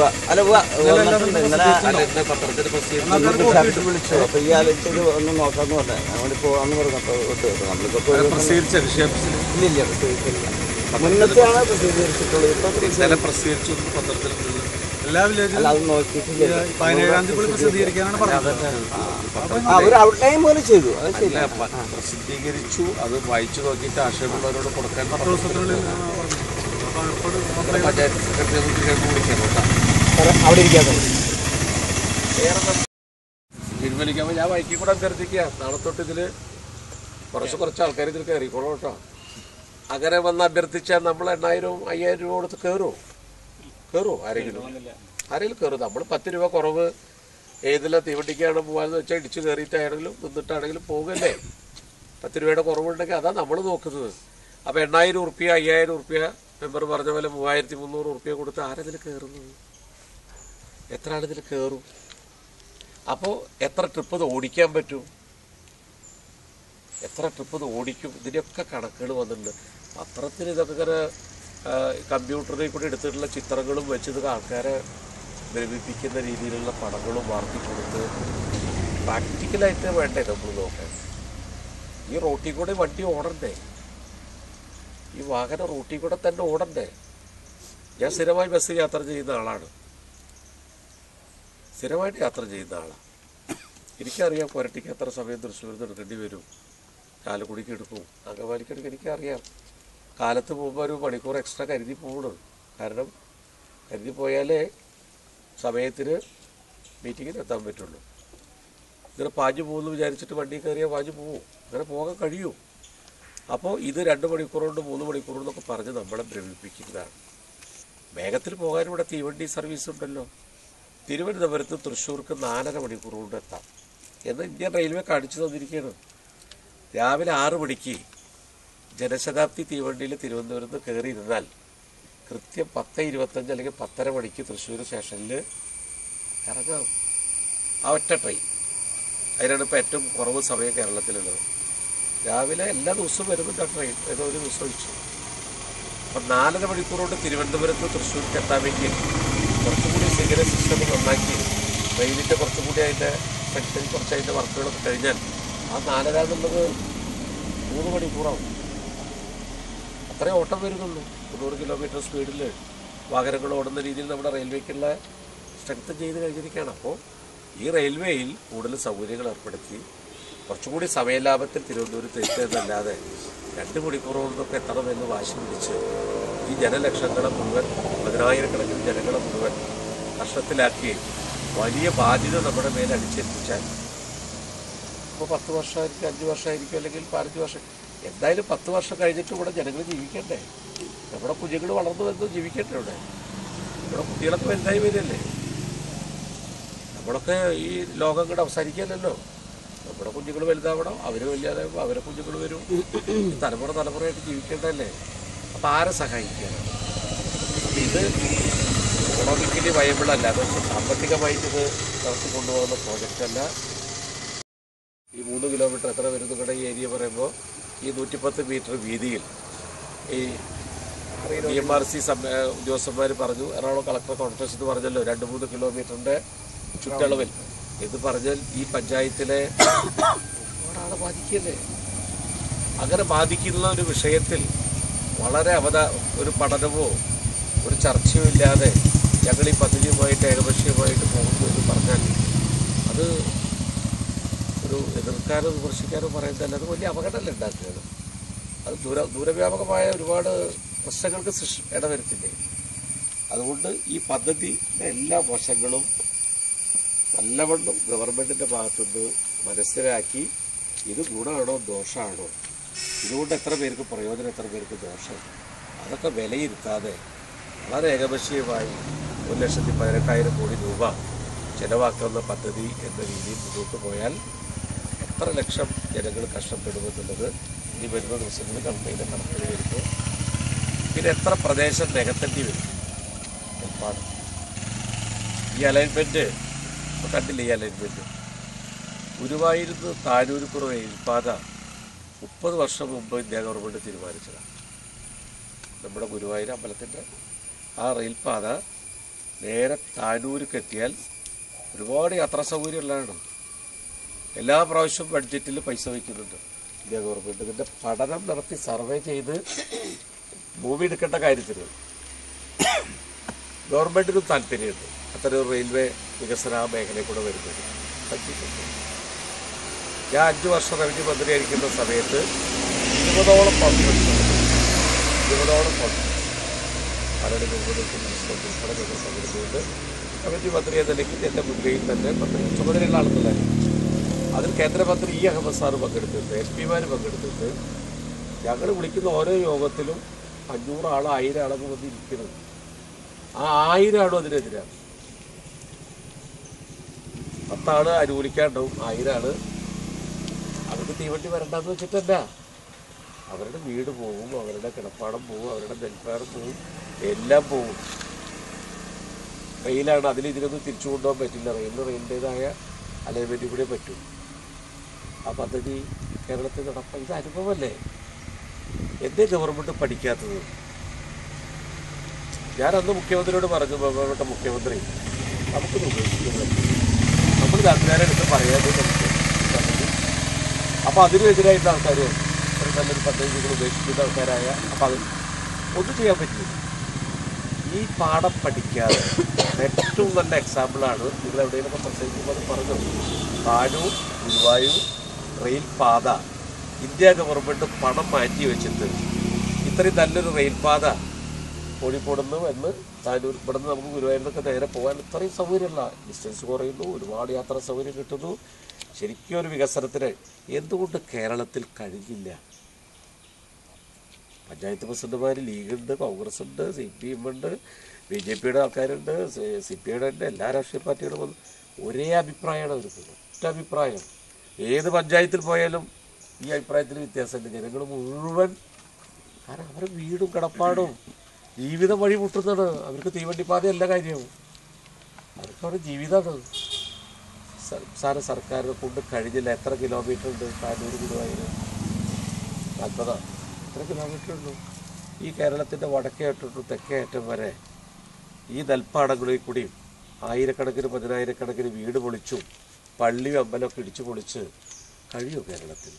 പത്രത്തിൽ വിളിച്ചു. അപ്പൊ ഈ ആലോചിച്ചത് ഒന്ന് നോക്കാന്ന് പറഞ്ഞ അവിടെ പോവാന്ന് പറഞ്ഞപ്പോ പ്രസിദ്ധീകരിച്ച വിഷയം ഇല്ലില്ല മുന്നത്തെയാണ് പ്രസിദ്ധീകരിച്ചിട്ടുള്ളത്. ഇന്നലെ പ്രസിദ്ധീകരിച്ചു പത്രത്തിൽ. എല്ലാ വില്ലേജിലും അത് നോക്കിയിട്ടില്ല. 17-ാം തീയതി പ്രസിദ്ധീകരിക്കാനാണ് പറഞ്ഞത്. അവർ ഔട്ട്ലൈൻ പോലെ ചെയ്തു. അത് ശരി. പ്രസിദ്ധീകരിച്ചു. അത് വായിച്ചു നോക്കിയിട്ട് ആശയമുള്ളവരോട് കൊടുക്കാൻ പഞ്ചായത്ത് സെക്രട്ടറി അവിടെ ഇരിക്കാതെ പിൻവലിക്കുമ്പോൾ ഞാൻ വൈക്കി കൂടെ അഭ്യർത്ഥിക്കുക. നാളെ തൊട്ട് ഇതില് കുറച്ച് ആൾക്കാർ ഇതിൽ കയറിക്കോളൂ കേട്ടോ. അങ്ങനെ വന്ന് അഭ്യർത്ഥിച്ചാൽ നമ്മൾ 8,000-5,000 രൂപ കൊടുത്ത് കയറുമോ? ആരെങ്കിലും കയറും. നമ്മൾ 10 രൂപ കുറവ് ഏതിലെ തീവണ്ടിക്കാണ് പോകാമെന്ന് വെച്ചാൽ ഇടിച്ചു കയറിയിട്ടാണെങ്കിലും നിന്നിട്ടാണെങ്കിലും പോകുമല്ലേ. 10 രൂപയുടെ കുറവുണ്ടെങ്കിൽ അതാണ് നമ്മൾ നോക്കുന്നത്. അപ്പോൾ 8,000 ഉറുപ്പ്യ 5,000 ഉറുപ്പ്യ മെമ്പർ പറഞ്ഞ പോലെ 3,300 ഉറുപ്പ്യ കൊടുത്ത് ആരതിൽ കയറുന്നത്? എത്ര ആളിതിൽ കയറും? അപ്പോൾ എത്ര ട്രിപ്പ് ഇത് ഓടിക്കാൻ പറ്റും? എത്ര ട്രിപ്പ് ഇത് ഓടിക്കും? ഇതിൻ്റെയൊക്കെ കണക്കുകൾ വന്നിട്ടുണ്ട്. പത്രത്തിൽ ഇതൊക്കെ ഇങ്ങനെ കമ്പ്യൂട്ടറിൽ കൂടി എടുത്തിട്ടുള്ള ചിത്രങ്ങളും വെച്ചത് ആൾക്കാരെ ഭ്രമിപ്പിക്കുന്ന രീതിയിലുള്ള പടങ്ങളും വാർത്തി കൊടുത്ത് പ്രാക്ടിക്കലായിട്ട് വേണ്ടേ നമ്മൾ നോക്കാൻ. ഈ റോട്ടിൽ കൂടെ വണ്ടി ഓടണ്ടേ? ഈ വാഹനം റോട്ടിൽ കൂടെ തന്നെ ഓടണ്ടേ? ഞാൻ സ്ഥിരമായി ബസ് യാത്ര ചെയ്യുന്ന ആളാണ്. സ്ഥിരമായിട്ട് യാത്ര ചെയ്യുന്ന ആളാണ്. എനിക്കറിയാം പുരട്ടിക്ക് എത്ര സമയം തൃശ്ശൂരിൽ നിന്ന് എടുക്കേണ്ടി വരും, ചാലക്കുടിക്ക് എടുക്കും, അങ്കമാലിക്ക് എടുക്കും. എനിക്കറിയാം. കാലത്ത് പോകുമ്പോൾ ഒരു മണിക്കൂർ എക്സ്ട്രാ കരുതി പോകണം. കാരണം കരുതി പോയാലേ സമയത്തിന് മീറ്റിങ്ങിന് എത്താൻ പറ്റുള്ളൂ. ഇങ്ങനെ പാഞ്ഞു പോകുമെന്ന് വിചാരിച്ചിട്ട് വണ്ടി കയറിയാൽ പാഞ്ഞു പോകും. അങ്ങനെ പോകാൻ കഴിയും. അപ്പോൾ ഇത് 2 മണിക്കൂറുകൊണ്ട് 3 മണിക്കൂറെന്നൊക്കെ പറഞ്ഞ് നമ്മളെ ഭ്രമിപ്പിക്കുന്നതാണ്. വേഗത്തിൽ പോകാൻ ഇവിടെ തീവണ്ടി സർവീസ് ഉണ്ടല്ലോ. തിരുവനന്തപുരത്ത് തൃശ്ശൂർക്ക് 4.5 മണിക്കൂർ കൊണ്ട് എത്താം എന്ന് ഇന്ത്യൻ റെയിൽവേ കാണിച്ചു തന്നിരിക്കുകയാണ്. രാവിലെ 6 മണിക്ക് ജനശതാബ്ദി തീവണ്ടിയിൽ തിരുവനന്തപുരത്ത് കയറിയിരുന്നാൽ കൃത്യം 10:25 അല്ലെങ്കിൽ 10:30 മണിക്ക് തൃശ്ശൂർ സ്റ്റേഷനിൽ ഇറങ്ങാം. ആ ഒറ്റ ട്രെയിൻ. അതിനാണ് ഇപ്പോൾ ഏറ്റവും കുറവ് സമയം കേരളത്തിലുള്ളത്. രാവിലെ എല്ലാ ദിവസവും വരുന്നുണ്ട് ആ ട്രെയിൻ. ഏതോ ഒരു ദിവസം ഒഴിച്ചു. അപ്പം 4.5 മണിക്കൂർ കൊണ്ട് തിരുവനന്തപുരത്ത് തൃശ്ശൂർക്ക് എത്താമെങ്കിൽ കുറച്ചുകൂടി സിഗ്നൽ സിസ്റ്റം നന്നാക്കി ട്രെയിനിൻ്റെ കുറച്ചുകൂടി അതിൻ്റെ സെക്ഷൻ കുറച്ച് അതിൻ്റെ വർക്കുകളൊക്കെ കഴിഞ്ഞാൽ ആ 4.5 എന്നുള്ളത് 3 മണിക്കൂറാവും. അത്രയും ഓട്ടം വരുന്നുള്ളൂ. 100 കിലോമീറ്റർ സ്പീഡിൽ വാഹനങ്ങൾ ഓടുന്ന രീതിയിൽ നമ്മുടെ റെയിൽവേക്കുള്ള സ്ട്രെങ്ത് ചെയ്ത് കഴിഞ്ഞിരിക്കുകയാണ്. അപ്പോൾ ഈ റെയിൽവേയിൽ കൂടുതൽ സൗകര്യങ്ങൾ ഏർപ്പെടുത്തി കുറച്ചുകൂടി സമയലാഭത്തിൽ തിരുവനന്തപുരത്ത് എത്തുന്നതല്ലാതെ 2 മണിക്കൂർ കൊണ്ടൊക്കെ എത്തണമെന്ന് വാശി പിടിച്ച് ഈ ജനലക്ഷങ്ങളെ മുഴുവൻ 10,000-കണക്കിന് ജനങ്ങളെ മുഴുവൻ കഷ്ടത്തിലാക്കി വലിയ ബാധ്യത നമ്മുടെ മേലെ അടിച്ചേൽപ്പിച്ചാൽ ഇപ്പോൾ 10 വർഷമായിരിക്കും, 5 വർഷമായിരിക്കും, അല്ലെങ്കിൽ 15 വർഷം, എന്തായാലും 10 വർഷം കഴിഞ്ഞിട്ട് ഇവിടെ ജനങ്ങൾ ജീവിക്കണ്ടേ? നമ്മുടെ കുഞ്ഞുങ്ങൾ വളർന്നു വരുന്നത് ജീവിക്കണ്ടേ? ഇവിടെ കുട്ടികളൊക്കെ വലുതായി വരികയല്ലേ? നമ്മളൊക്കെ ഈ ലോകം കൂടെ അവസാനിക്കാനല്ലോ. നമ്മുടെ കുഞ്ഞുങ്ങൾ വലുതാവണം, അവർ വലിയതാകുമ്പോൾ അവരെ കുഞ്ഞുങ്ങൾ വരും. തലമുറയായിട്ട് ജീവിക്കേണ്ടതല്ലേ? അപ്പം ആരെ സഹായിക്കാനാണ്? ഇത് എക്കണോമിക്കലി വയബിളല്ല. അത് സാമ്പത്തികമായിട്ട് ഇത് നടത്തി കൊണ്ടുപോകുന്ന പ്രോജക്റ്റല്ല. ഈ 3 കിലോമീറ്റർ എത്ര വരുന്നു കൂടെ ഈ ഏരിയ പറയുമ്പോൾ ഈ 110 മീറ്റർ വീതിയിൽ ഈ DMRC ഉദ്യോഗസ്ഥന്മാർ പറഞ്ഞു, എറണാകുളം കളക്ടർ കോൺഫറൻസ് എന്ന് പറഞ്ഞല്ലോ 2-3 കിലോമീറ്ററിൻ്റെ ചുറ്റളവിൽ. ഇത് പറഞ്ഞാൽ ഈ പഞ്ചായത്തിലെ ഒരാളെ ബാധിക്കല്ലേ? അങ്ങനെ ബാധിക്കുന്ന ഒരു വിഷയത്തിൽ വളരെ ഒരു പഠനമോ ഒരു ചർച്ചയോ ഇല്ലാതെ ഞങ്ങൾ ഈ പദ്ധതിയുമായിട്ട് ഏകപക്ഷീയമായിട്ട് പോകുന്നു എന്ന് പറഞ്ഞാൽ അത് ഒരു എതിർക്കാനോ വിമർശിക്കാനോ പറയുന്നതല്ല, അത് വലിയ അപകടമല്ല ഉണ്ടാക്കുകയാണ്. അത് ദൂരവ്യാപകമായ ഒരുപാട് പ്രശ്നങ്ങൾക്ക് ഇടവരുത്തില്ലേ. അതുകൊണ്ട് ഈ പദ്ധതിയുടെ എല്ലാ വശങ്ങളും നല്ലവണ്ണം ഗവൺമെൻറ്റിൻ്റെ ഭാഗത്തുനിന്ന് മനസ്സിലാക്കി ഇത് ഗുണമാണോ ദോഷമാണോ, ഇതുകൊണ്ട് എത്ര പേർക്ക് പ്രയോജനം, എത്ര പേർക്ക് ദോഷം, അതൊക്കെ വിലയിരുത്താതെ വളരെ ഏകപക്ഷീയമായി 1,18,000 കോടി രൂപ ചെലവാക്കുന്ന പദ്ധതി എന്ന രീതിയിൽ മുന്നോട്ട് പോയാൽ എത്ര ലക്ഷം ജനങ്ങൾ കഷ്ടപ്പെടുമെന്നുള്ളത് ഇനി വരുന്ന ദിവസങ്ങളിൽ കമ്പനിയുടെ കണക്കിൽ വരുമ്പോൾ, പിന്നെ എത്ര പ്രദേശം നികത്തേണ്ടി വരും. ഒരുപാട് ഈ അലൈൻമെൻറ്റ് കണ്ടില്ല. ഈ അലൈൻമെൻറ്റ് ഗുരുവായൂരിന്ന് താനൂർക്കുറ റെയിൽപാത 30 വർഷം മുമ്പ് ഇന്ത്യ ഗവൺമെൻറ് തീരുമാനിച്ചതാണ്. നമ്മുടെ ഗുരുവായൂർ അമ്പലത്തിൻ്റെ ആ റെയിൽപാത നേരെ താനൂർക്ക് എത്തിയാൽ ഒരുപാട് യാത്രാ സൗകര്യമുള്ളതാണ്. എല്ലാ പ്രാവശ്യവും ബഡ്ജറ്റിൽ പൈസ വയ്ക്കുന്നുണ്ട് ഇന്ത്യ ഗവൺമെൻറ്. ഇതിൻ്റെ പഠനം നടത്തി സർവേ ചെയ്ത് ഭൂമി എടുക്കേണ്ട കാര്യത്തിന് ഗവൺമെൻറ്റിനും താല്പര്യമുണ്ട്. അത്തരം റെയിൽവേ വികസന മേഖലയിൽ കൂടെ വരുന്നത് പറ്റിയിട്ടുണ്ട്. ഞാൻ 5 വർഷം റവന്യൂ മന്ത്രിയായിരിക്കുന്ന സമയത്ത് 20ഓളം കോൺഫറൻസ് പലരും ഉൾപ്പെടെ ഞങ്ങൾ പങ്കെടുത്തുകൊണ്ട് റവന്യൂ മന്ത്രി എന്ന നിലയ്ക്ക് എൻ്റെ മുൻകൈയിൽ തന്നെ ചുമതലയുള്ള ആളുകളായിരുന്നു. അതിൽ കേന്ദ്രമന്ത്രി അഹമ്മദ് സാറ് പങ്കെടുത്തിട്ട്, എം പിമാർ പങ്കെടുത്തിട്ട്, ഞങ്ങൾ വിളിക്കുന്ന ഓരോ യോഗത്തിലും 500 ആൾ 1000 ആളൊക്കെ വന്നിരിക്കുന്നത്. ആ 1000 ആളും അതിനെതിരാണ്. 10 ആൾ അനുകൂലിക്കാണ്ടാവും, 1000 ആൾ അവർക്ക് തീവണ്ടി വരണ്ടെന്ന് വെച്ചിട്ടല്ല. അവരുടെ വീട് പോവും, അവരുടെ കിടപ്പാടം പോവും, അവരുടെ നെൽപ്പാടം പോവും, എല്ലാം പോവും. റെയിലാണ്, ഇതിനൊന്നും തിരിച്ചു കൊണ്ടുപോകാൻ പറ്റില്ല. റെയിലിൻ്റേതായ അലൈൻമെൻറ്റിൽ കൂടെ പറ്റും. ആ പദ്ധതി കേരളത്തിൽ നടപ്പാൻ ഇത് അനുഭവമല്ലേ? എന്തേ ഗവൺമെൻറ് പഠിക്കാത്തത്? ഞാൻ അന്ന് മുഖ്യമന്ത്രിയോട് പറഞ്ഞു, ബഹുമാനപ്പെട്ട മുഖ്യമന്ത്രി, നമുക്കൊന്ന് ഉപേക്ഷിക്കുന്നത്, നമ്മൾ നാട്ടുകാരെടുത്ത് പറയാതെ നമുക്ക് പദ്ധതി. അപ്പോൾ അതിനെതിരായിട്ട് ആൾക്കാർ ഒരു നല്ലൊരു പദ്ധതി നിങ്ങൾ ഉപേക്ഷിക്കുന്ന ആൾക്കാരായ, അപ്പോൾ അത് ഒന്നും ചെയ്യാൻ പറ്റില്ല. ഈ പാഠം പഠിക്കാതെ ഏറ്റവും നല്ല എക്സാമ്പിളാണ് നിങ്ങൾ എവിടെയെങ്കിലൊക്കെ പ്രസംഗിക്കുമ്പോൾ അത് പറഞ്ഞത്. താനൂർ ഗുരുവായൂർ റെയിൽപാത ഇന്ത്യ ഗവൺമെൻറ് പണം മാറ്റി വെച്ചിട്ട് ഇത്രയും നല്ലൊരു റെയിൽപാത കോഴിക്കോടുന്ന് വന്ന് താനൂർ ഇവിടുന്ന് നമുക്ക് ഗുരുവായൂരിനൊക്കെ നേരെ പോകാൻ ഇത്രയും സൗകര്യമുള്ള, ഡിസ്റ്റൻസ് കുറയുന്നു, ഒരുപാട് യാത്രാ സൗകര്യം കിട്ടുന്നു. ശരിക്കും ഒരു വികസനത്തിന് എന്തുകൊണ്ട് കേരളത്തിൽ കഴിഞ്ഞില്ല? പഞ്ചായത്ത് പ്രസിഡന്റുമാർ ലീഗുണ്ട്, കോൺഗ്രസ് ഉണ്ട്, CPM ഉണ്ട്, BJPയുടെ ആൾക്കാരുണ്ട്, CPIയുടെ ഉണ്ട്, എല്ലാ രാഷ്ട്രീയ പാർട്ടികളും ഒരേ അഭിപ്രായമാണ് അവർക്ക്. ഒറ്റ അഭിപ്രായം. ഏത് പഞ്ചായത്തിൽ പോയാലും ഈ അഭിപ്രായത്തിൽ വ്യത്യാസമുണ്ട്. ജനങ്ങൾ മുഴുവൻ, കാരണം അവരുടെ വീടും കിടപ്പാടും ജീവിതം വഴി മുട്ടുന്നതാണ്. അവർക്ക് തീവണ്ടിപ്പാതയല്ല കാര്യവും, അവർക്ക് അവരുടെ ജീവിതമാണ്. സംസ്ഥാന സർക്കാരിനെ കൊണ്ട് കഴിഞ്ഞില്ല. എത്ര കിലോമീറ്റർ ഉണ്ട് താനൂർ ഗുരുവായൂർ? 40. എത്ര കിലോമീറ്റർ ഉള്ളൂ? ഈ കേരളത്തിൻ്റെ വടക്കേ അറ്റം തൊട്ട് തെക്കേ അറ്റം വരെ ഈ നെൽപ്പാടങ്ങളിൽ കൂടിയും 1000കണക്കിന് 10,000കണക്കിന് വീട് പൊളിച്ചു, പള്ളിയും അമ്പലമൊക്കെ ഇടിച്ചു പൊളിച്ച് കഴിയൂ കേരളത്തിൽ?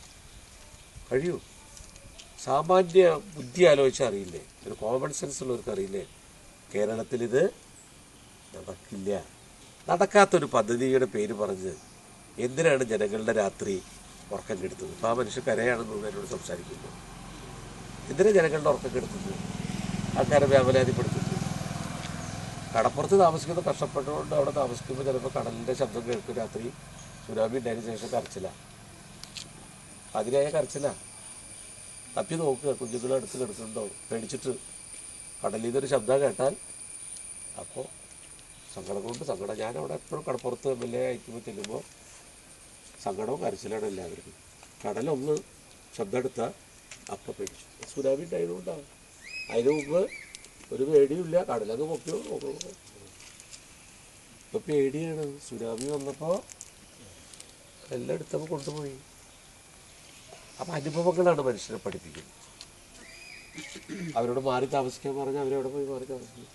കഴിയൂ? സാമാന്യ ബുദ്ധി ആലോചിച്ചാൽ അറിയില്ലേ, ഒരു കോമൺ സെൻസ് ഉള്ളവർക്ക് അറിയില്ലേ കേരളത്തിൽ ഇത് നടക്കില്ല. നടക്കാത്തൊരു പദ്ധതിയുടെ പേര് പറഞ്ഞ് എന്തിനാണ് ജനങ്ങളുടെ രാത്രി ഉറക്കം കെടുത്തത്? ഇപ്പോൾ ആ മനുഷ്യൻ കരയാണെന്ന് എന്നോട് സംസാരിക്കുന്നു. എന്തിനാണ് ജനങ്ങളുടെ ഉറക്കം കെടുത്തത്? ആൾക്കാരെ വ്യാപലാതിപ്പെടുത്തുന്നത്. കടപ്പുറത്ത് താമസിക്കുന്ന കഷ്ടപ്പെട്ടുകൊണ്ട് അവിടെ താമസിക്കുമ്പോൾ ചിലപ്പോൾ കടലിൻ്റെ ശബ്ദം കേൾക്കും. രാത്രി സുനാമി ഉണ്ടായതിനു ശേഷം കരച്ചില്ല, അതിനായ കരച്ചില്ല. തപ്പി നോക്കുക, കുഞ്ഞുങ്ങളെ അടുത്ത് കിടക്കുന്നുണ്ടോ പേടിച്ചിട്ട്. കടലിൽ നിന്നൊരു ശബ്ദം കേട്ടാൽ അപ്പോൾ സങ്കടം കൊണ്ട് സങ്കടം. ഞാനവിടെ എപ്പോഴും കടപ്പുറത്ത് MLA അയക്കുമ്പോൾ ചെല്ലുമ്പോൾ സങ്കടവും കരച്ചിലാണ് എല്ലാവർക്കും. കടലൊന്ന് ശബ്ദം എടുത്താൽ അപ്പം പേടിച്ചു. സുനാമി ഉണ്ടായതുകൊണ്ടാണ്. അതിന് മുമ്പ് ഒരു പേടിയില്ല, കടലങ്ങ് പൊക്കിയോ നോക്കണോ. ഇപ്പം പേടിയാണ്. സുനാമി വന്നപ്പോൾ എല്ലാം എടുത്തപ്പോൾ കൊണ്ടുപോയി. അപ്പം അനുഭവങ്ങളാണ് മനുഷ്യനെ പഠിപ്പിക്കുന്നത്. അവരോട് മാറി താമസിക്കാൻ പറഞ്ഞാൽ അവരവിടെ പോയി മാറി താമസിക്കും.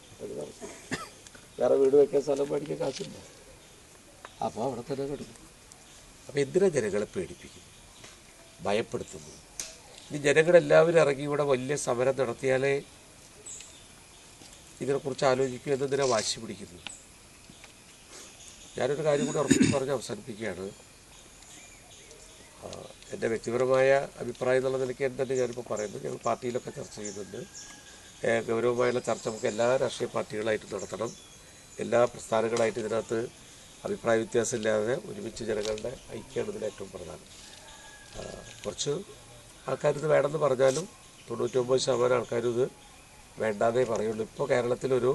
വേറെ വീട് വയ്ക്കാൻ സ്ഥലം മേടിക്കാൻ കാശില്ല, അപ്പോൾ അവിടെ തന്നെ കിടക്കും. അപ്പോൾ എന്തിനാ ജനങ്ങളെ പേടിപ്പിക്കുന്നു, ഭയപ്പെടുത്തുന്നു? ഇനി ജനങ്ങളെല്ലാവരും ഇറങ്ങി ഇവിടെ വലിയ സമരം നടത്തിയാലേ ഇതിനെക്കുറിച്ച് ആലോചിക്കും എന്നതിനാ വാശി പിടിക്കുന്നു. ഞാനൊരു കാര്യം കൂടി ഉറപ്പിച്ച് പറഞ്ഞ് അവസാനിപ്പിക്കുകയാണ്. എൻ്റെ വ്യക്തിപരമായ അഭിപ്രായം എന്നുള്ള നിലയ്ക്ക് തന്നെ ഞാനിപ്പോൾ പറയുന്നത്, ഞങ്ങൾ പാർട്ടിയിലൊക്കെ ചർച്ച ചെയ്യുന്നുണ്ട്. ഗൗരവമായുള്ള ചർച്ച നമുക്ക് എല്ലാ രാഷ്ട്രീയ പാർട്ടികളായിട്ട് നടത്തണം. എല്ലാ പ്രസ്ഥാനങ്ങളായിട്ട് ഇതിനകത്ത് അഭിപ്രായ വ്യത്യാസമില്ലാതെ ഒരുമിച്ച് ജനങ്ങളുടെ ഐക്യമാണ് ഇതിൽ ഏറ്റവും പ്രധാനം. കുറച്ച് ആൾക്കാരിത് വേണമെന്ന് പറഞ്ഞാലും 99% ആൾക്കാരും ഇത് വേണ്ടാന്നേ പറയുള്ളൂ. ഇപ്പോൾ കേരളത്തിലൊരു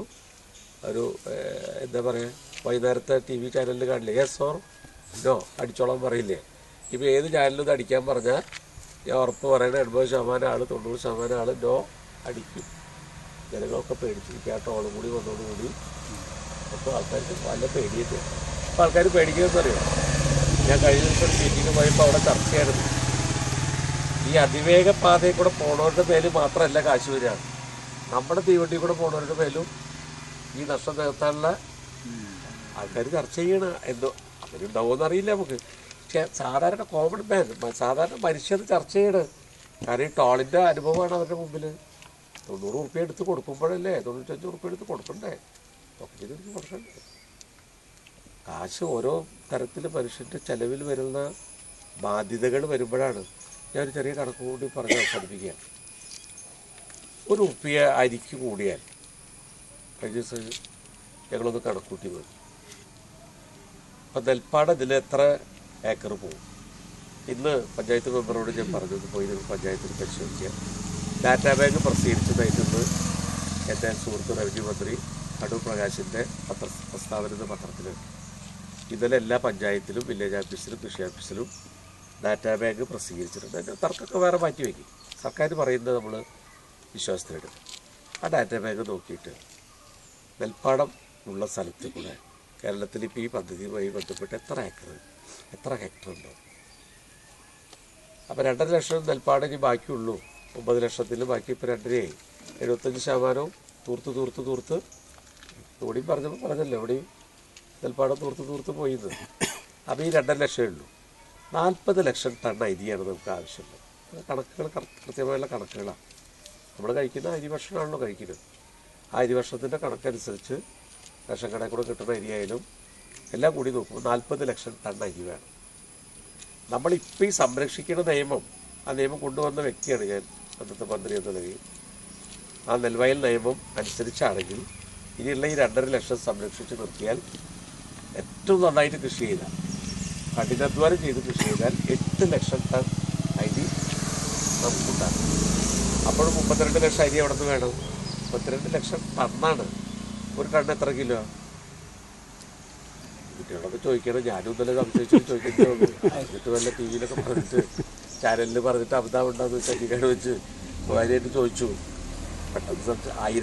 എന്താ പറയുക, വൈകുന്നേരത്തെ TV ചാനലിൽ കാണില്ലേ, യെസ് ഓർ നോ അടിച്ചോളാൻ പറയില്ലേ? ഇപ്പോൾ ഏത് ചാനലിലും ഇത് അടിക്കാൻ പറഞ്ഞാൽ ഞാൻ ഉറപ്പ് പറയുന്നത് 80% ആൾ 90% ആൾ നോ അടിക്കും. ജനങ്ങളൊക്കെ പേടിച്ചിരിക്കുക. ടോളും കൂടി വന്നതോടുകൂടി അപ്പോൾ ആൾക്കാർക്ക് നല്ല പേടിയിട്ട് അപ്പോൾ ആൾക്കാർ പേടിക്കുന്നതെന്ന് അറിയാം. ഞാൻ കഴിഞ്ഞ ദിവസം ഒരു മീറ്റിംഗ് പോയപ്പോൾ അവിടെ ചർച്ചയായിരുന്നു. ഈ അതിവേഗ പാതയിൽ കൂടെ പോണവരുടെ പേരിൽ മാത്രമല്ല കാശ് വരിക, നമ്മുടെ തീവണ്ടി കൂടെ പോണവരുടെ പേരിലും ഈ നഷ്ടം നികത്താനുള്ള ആൾക്കാർ ചർച്ച ചെയ്യണ. എന്തോ അവരുണ്ടാവുമെന്ന് അറിയില്ല നമുക്ക്. പക്ഷേ സാധാരണ കോമൺ മാൻ, സാധാരണ മനുഷ്യർ ചർച്ച ചെയ്യണം. കാരണം ഈ ടോളിൻ്റെ അനുഭവമാണ് അവരുടെ മുമ്പിൽ. 90 ഉറുപ്പ്യ എടുത്ത് കൊടുക്കുമ്പോഴല്ലേ, 95 ഉറുപ്പ്യ എടുത്ത് കൊടുക്കണ്ടേ, എടുത്ത് കൊടുക്കണ്ടേ? കാശ് ഓരോ തരത്തിൽ മനുഷ്യൻ്റെ ചെലവിൽ വരുന്ന ബാധ്യതകൾ വരുമ്പോഴാണ്. ഞാനൊരു ചെറിയ കണക്ക് കൂടി പറഞ്ഞ് അവസാനിപ്പിക്കുക. 1 ഉറുപ്പ്യ അരിക്ക് കൂടിയാൽ, കഴിഞ്ഞ ദിവസം ഞങ്ങളൊന്ന് കണക്കൂട്ടി പോയി. അപ്പം നെൽപ്പാട ഇതിൽ എത്ര ഏക്കർ പോകും? ഇന്ന് പഞ്ചായത്ത് മെമ്പറോട് ഞാൻ പറഞ്ഞത് പോയി നിങ്ങൾ പഞ്ചായത്തിൽ പരിശോധിക്കുക. ഡാറ്റാ ബാങ്ക് പ്രസിദ്ധീകരിച്ചതായിട്ടൊന്ന് എൻ്റെ സുഹൃത്ത് റവന്യൂ മന്ത്രി അടൂർ പ്രകാശിൻ്റെ പ്രസ്താവന പത്രത്തിൽ ഇന്നലെ എല്ലാ പഞ്ചായത്തിലും വില്ലേജ് ഓഫീസിലും കൃഷി ഓഫീസിലും ഡാറ്റാ ബാങ്ക് പ്രസിദ്ധീകരിച്ചിട്ടുണ്ട്. അതിൻ്റെ തർക്കമൊക്കെ വേറെ മാറ്റി വയ്ക്കും. സർക്കാർ പറയുന്നത് നമ്മൾ വിശ്വാസത്തിലെടുക്കും. ആ ഡാറ്റാ ബാങ്ക് നോക്കിയിട്ട് നെൽപ്പാടം ഉള്ള സ്ഥലത്ത് കൂടെ കേരളത്തിൽ ഇപ്പോൾ ഈ പദ്ധതിയുമായി ബന്ധപ്പെട്ട് എത്ര ഹെക്ടർ ഉണ്ടോ? അപ്പോൾ 2.5 ലക്ഷം നെൽപ്പാടം ഇനി ബാക്കിയുള്ളൂ. 9 ലക്ഷത്തിൽ ബാക്കി ഇപ്പോൾ 2.5 75% തൂർത്ത് ഇവിടെയും പറഞ്ഞല്ലോ, ഇവിടെയും നെൽപ്പാടം തൂർത്ത് പോയിന്ന്. അപ്പോൾ ഈ 2.5 ലക്ഷമേ ഉള്ളൂ. 40 ലക്ഷം ടൺ അരിയാണ് നമുക്ക് ആവശ്യമുള്ളത്. കണക്കുകൾ കൃത്യമായുള്ള കണക്കുകളാണ്. നമ്മൾ കഴിക്കുന്ന അരി ഭക്ഷണമാണല്ലോ കഴിക്കുന്നത്. ആ അരി ഭക്ഷണത്തിൻ്റെ കണക്കനുസരിച്ച് റേഷൻ കടയിൽ കൂടെ കിട്ടുന്ന അരിയായാലും എല്ലാം കൂടി നോക്കുമ്പോൾ 40 ലക്ഷം ടൺ അരി വേണം. നമ്മളിപ്പോൾ ഈ സംരക്ഷിക്കുന്ന നിയമം, ആ നിയമം കൊണ്ടുവന്ന വ്യക്തിയാണ് ഞാൻ, അന്നത്തെ മന്ത്രി എന്ന നിലയിൽ. ആ നെൽവയൽ നിയമം അനുസരിച്ചാണെങ്കിൽ ഇനിയുള്ള ഈ 2.5 ലക്ഷം സംരക്ഷിച്ച് നിർത്തിയാൽ, ഏറ്റവും നന്നായിട്ട് കൃഷി ചെയ്താൽ, കഠിനാധ്വാനം ചെയ്ത് കൃഷി ചെയ്താൽ 8 ലക്ഷം ടൺ അരി നമുക്കുണ്ടാകും. അപ്പോഴും 32 ലക്ഷം അരി എവിടെ നിന്ന് വേണം? 32 ലക്ഷം ടണ്ണാണ്. ഒരു ടണ്ണ് എത്ര കിലോ? കുട്ടികളൊക്കെ ചോദിക്കണം. ഞാനും ഇന്നലെ സംശയിച്ചിട്ട് ചോദിക്കുന്നേ. എന്നിട്ട് വല്ല TV വിയിലൊക്കെ പറഞ്ഞിട്ട് ചാനലിൽ പറഞ്ഞിട്ട് അബദ്ധമുണ്ടാന്ന് ചട്ടിക്കാട് വെച്ച് ഭാര്യയായിട്ട് ചോദിച്ചു. പെട്ടെന്ന്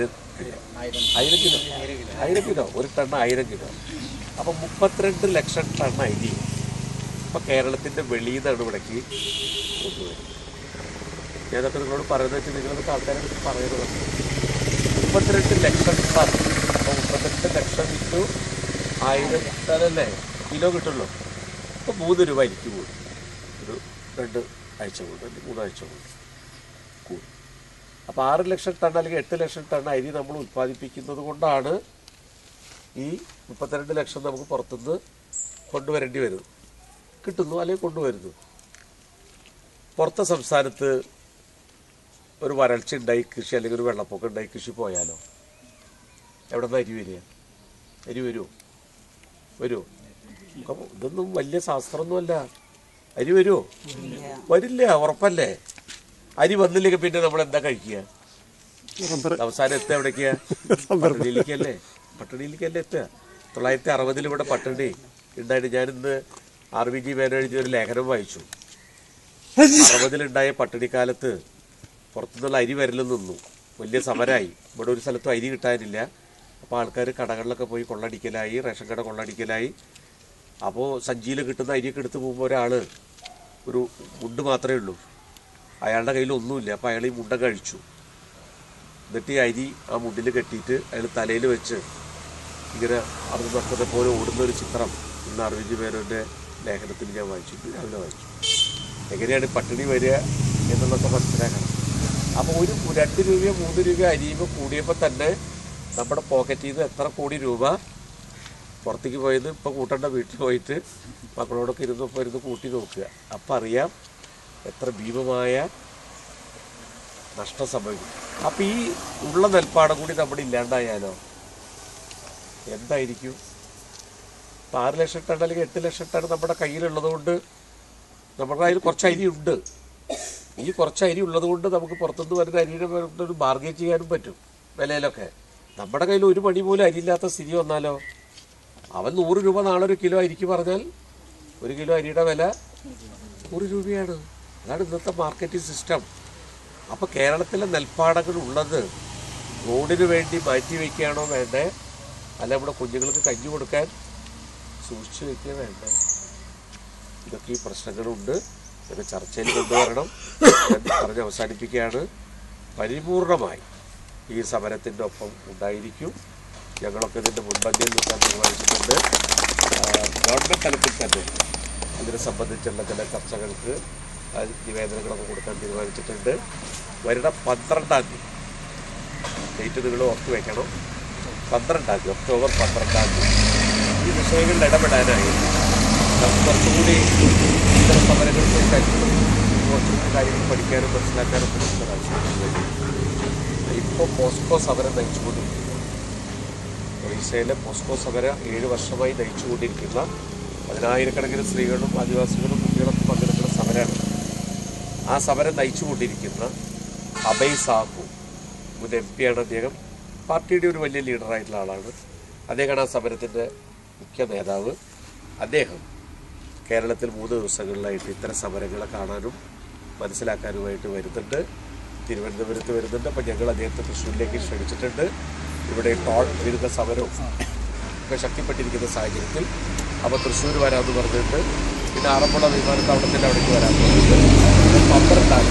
1000 കിലോ, ഒരു ടണ്ണ് 1000 കിലോ. അപ്പം 32 ലക്ഷം ടൺ അരി ഇപ്പം കേരളത്തിൻ്റെ വെളിയിൽ നിന്നാണ് ഇവിടേക്ക് കൊണ്ടുവരുന്നത്. ഞാനൊക്കെ നിങ്ങളോട് പറയുന്നത് വെച്ചാൽ നിങ്ങളൊക്കെ ആൾക്കാരെ പറയുന്നത് 32 ലക്ഷം ടൺ. അപ്പോൾ 32 ലക്ഷം ഇട്ടു 1000 ടണ്ണല്ലേ കിലോ കിട്ടുള്ളൂ. അപ്പോൾ 3 രൂപ അരിക്ക് കൂടും. ഒരു 2 ആഴ്ച കൂടും, 3 ആഴ്ച കൂടും. അപ്പോൾ 6 ലക്ഷം ടൺ അല്ലെങ്കിൽ 8 ലക്ഷം ടൺ അരി നമ്മൾ ഉൽപ്പാദിപ്പിക്കുന്നത് കൊണ്ടാണ് ഈ 32 ലക്ഷം നമുക്ക് പുറത്തുനിന്ന് കൊണ്ടുവരേണ്ടി വരുന്നു. കിട്ടുന്നു അല്ലെങ്കിൽ കൊണ്ടുവരുന്നു. പുറത്തെ സംസ്ഥാനത്ത് ഒരു വരൾച്ച ഉണ്ടായി കൃഷി, അല്ലെങ്കിൽ ഒരു വെള്ളപ്പൊക്കം ഉണ്ടായി കൃഷി പോയാലോ എവിടെ നിന്ന് അരി വരിക? അരി വരുമോ? ഇതൊന്നും വലിയ ശാസ്ത്രമൊന്നുമല്ല. അരി വരുമോ? വരില്ല, ഉറപ്പല്ലേ. അരി വന്നില്ലെങ്കിൽ പിന്നെ നമ്മൾ എന്താ കഴിക്കുക? അവസാനം എത്തുക എവിടേക്കാ? പട്ടിണിയിലേക്കല്ലേ എത്തുക. 1960 ഇവിടെ പട്ടിണി ഉണ്ടായിട്ട് ഞാനിന്ന് RVG മേനോൻ എഴുതിയ ഒരു ലേഖനം വായിച്ചു. 60-ലുണ്ടായ പട്ടിണിക്കാലത്ത് പുറത്തുനിന്നുള്ള അരി വരലും നിന്നു. വലിയ സമരമായി. ഇവിടെ ഒരു സ്ഥലത്തും അരി കിട്ടാനില്ല. അപ്പോൾ ആൾക്കാർ കടകളിലൊക്കെ പോയി കൊള്ളടിക്കലായി, റേഷൻ കട കൊള്ളടിക്കലായി. അപ്പോൾ സഞ്ചിയിൽ കിട്ടുന്ന അരിയൊക്കെ എടുത്ത് പോകുമ്പോൾ ഒരാൾ ഒരു മുണ്ട് മാത്രമേ ഉള്ളൂ, അയാളുടെ കയ്യിൽ ഒന്നുമില്ല. അപ്പോൾ അയാൾ ഈ മുണ്ട കഴിച്ചു. എന്നിട്ട് ഈ അരി ആ മുണ്ടിൽ കെട്ടിയിട്ട് അയാൾ തലയിൽ വെച്ച് ഇങ്ങനെ അറുപത് വർഷത്തെ പോലെ ഓടുന്നൊരു ചിത്രം ഇന്ന് RVG മേനോൻ്റെ ലേഖനത്തിൽ ഞാൻ വായിച്ചു, രാവിലെ വായിച്ചു. എങ്ങനെയാണ് പട്ടിണി വരിക എന്നുള്ളതൊക്കെ മനസ്സിലാക്കണം. അപ്പോൾ ഒരു 2 രൂപയോ 3 രൂപയോ അരിയുമ്പോൾ കൂടിയപ്പോൾ തന്നെ നമ്മുടെ പോക്കറ്റിൽ നിന്ന് എത്ര കോടി രൂപ പുറത്തേക്ക് പോയത് ഇപ്പോൾ കൂട്ടേണ്ട വീട്ടിൽ പോയിട്ട് മക്കളോടൊക്കെ ഇരുന്ന് കൂട്ടി നോക്കുക. അപ്പം അറിയാം എത്ര ഭീമമായ നഷ്ടം സംഭവിക്കും. അപ്പം ഈ ഉള്ള നെൽപ്പാടം കൂടി നമ്മുടെ ഇല്ലാണ്ടായാലോ എന്തായിരിക്കും? ഇപ്പം 6 ലക്ഷം ടൺ അല്ലെങ്കിൽ 8 ലക്ഷം ടൺ നമ്മുടെ കയ്യിലുള്ളത് കൊണ്ട് നമ്മുടെ കയ്യിൽ കുറച്ച് അരി ഉണ്ട്. ഈ കുറച്ച് അരി ഉള്ളത് കൊണ്ട് നമുക്ക് പുറത്തുനിന്ന് വരുന്ന അരിയുടെ ഒരു ബാർഗെയിൻ ചെയ്യാനും പറ്റും വിലയിലൊക്കെ. നമ്മുടെ കയ്യിൽ ഒരു മണി പോലും അരിയില്ലാത്ത സ്ഥിതി വന്നാലോ? അവൻ 100 രൂപ നാളെ ഒരു കിലോ അരിക്ക് പറഞ്ഞാൽ 1 കിലോ അരിയുടെ വില 100 രൂപയാണ്. അതാണ് ഇന്നത്തെ മാർക്കറ്റിംഗ് സിസ്റ്റം. അപ്പോൾ കേരളത്തിലെ നെൽപ്പാടങ്ങൾ ഉള്ളത് റോഡിന് വേണ്ടി മാറ്റി വയ്ക്കുകയാണോ വേണ്ടേ, അല്ല നമ്മുടെ കുഞ്ഞുങ്ങൾക്ക് കഞ്ഞി കൊടുക്കാൻ സൂക്ഷിച്ചു വയ്ക്കുക വേണ്ടേ? ഇതൊക്കെ ഈ പ്രശ്നങ്ങളുണ്ട്. ഇതൊക്കെ ചർച്ചയിൽ കൊണ്ടുവരണം. പറഞ്ഞ് അവസാനിപ്പിക്കുകയാണ്. പരിപൂർണമായി ഈ സമരത്തിൻ്റെ ഒപ്പം ഉണ്ടായിരിക്കും. ഞങ്ങളൊക്കെ ഇതിൻ്റെ മുൻപന്തിയിൽ നിൽക്കാൻ തീരുമാനിച്ചിട്ടുണ്ട്. ഗവൺമെൻറ് തലത്തിൽ തന്നെ അതിനെ സംബന്ധിച്ചുള്ള ചില ചർച്ചകൾക്ക് നിവേദനങ്ങളൊക്കെ കൊടുക്കാൻ തീരുമാനിച്ചിട്ടുണ്ട്. വരുന്ന 12-ാം തീയതി ഡേറ്റ് നിങ്ങൾ ഓർത്ത് വയ്ക്കണം. 12-ാം തീയതി, ഒക്ടോബർ 12-ാം തീയതി ഈ വിഷയങ്ങളിൽ ഇടപെടാനായി നമുക്ക് കുറച്ചുകൂടി ഇത്തരം സമരങ്ങൾക്ക് കുറച്ചുകൂടി കാര്യങ്ങൾ പഠിക്കാനും മനസ്സിലാക്കാനും പറ്റുന്ന ആവശ്യമുണ്ട്. ഇപ്പോൾ പോസ്കോ സമരം നയിച്ചുകൊണ്ടിരിക്കുന്നു. ഒറീസയിലെ പോസ്കോ സമരം 7 വർഷമായി നയിച്ചുകൊണ്ടിരിക്കുന്ന 10,000-കണക്കിന് സ്ത്രീകളും ആദിവാസികളും കുട്ടികളൊക്കെ പങ്കെടുക്കുന്ന സമരമാണ്. ആ സമരം നയിച്ചുകൊണ്ടിരിക്കുന്ന അഭയ് സാഹു മുൻ MP ആണ്. അദ്ദേഹം പാർട്ടിയുടെ ഒരു വലിയ ലീഡറായിട്ടുള്ള ആളാണ്. അദ്ദേഹമാണ് ആ സമരത്തിൻ്റെ മുഖ്യ നേതാവ്. അദ്ദേഹം കേരളത്തിൽ 3 ദിവസങ്ങളിലായിട്ട് ഇത്തരം സമരങ്ങളെ കാണാനും മനസ്സിലാക്കാനുമായിട്ട് വരുന്നുണ്ട്. തിരുവനന്തപുരത്ത് വരുന്നുണ്ട്. അപ്പം ഞങ്ങൾ അദ്ദേഹത്തെ തൃശ്ശൂരിലേക്ക് ക്ഷണിച്ചിട്ടുണ്ട്. ഇവിടെ ടോൾ വിരുദ്ധ സമരവും ഒക്കെ ശക്തിപ്പെട്ടിരിക്കുന്ന സാഹചര്യത്തിൽ അപ്പോൾ തൃശ്ശൂർ വരാമെന്ന് പറഞ്ഞിട്ട് പിന്നെ ആറന്മുള വിമാനത്താവളത്തിൻ്റെ അവിടേക്ക് വരാൻ പറഞ്ഞിട്ട് 12-ാം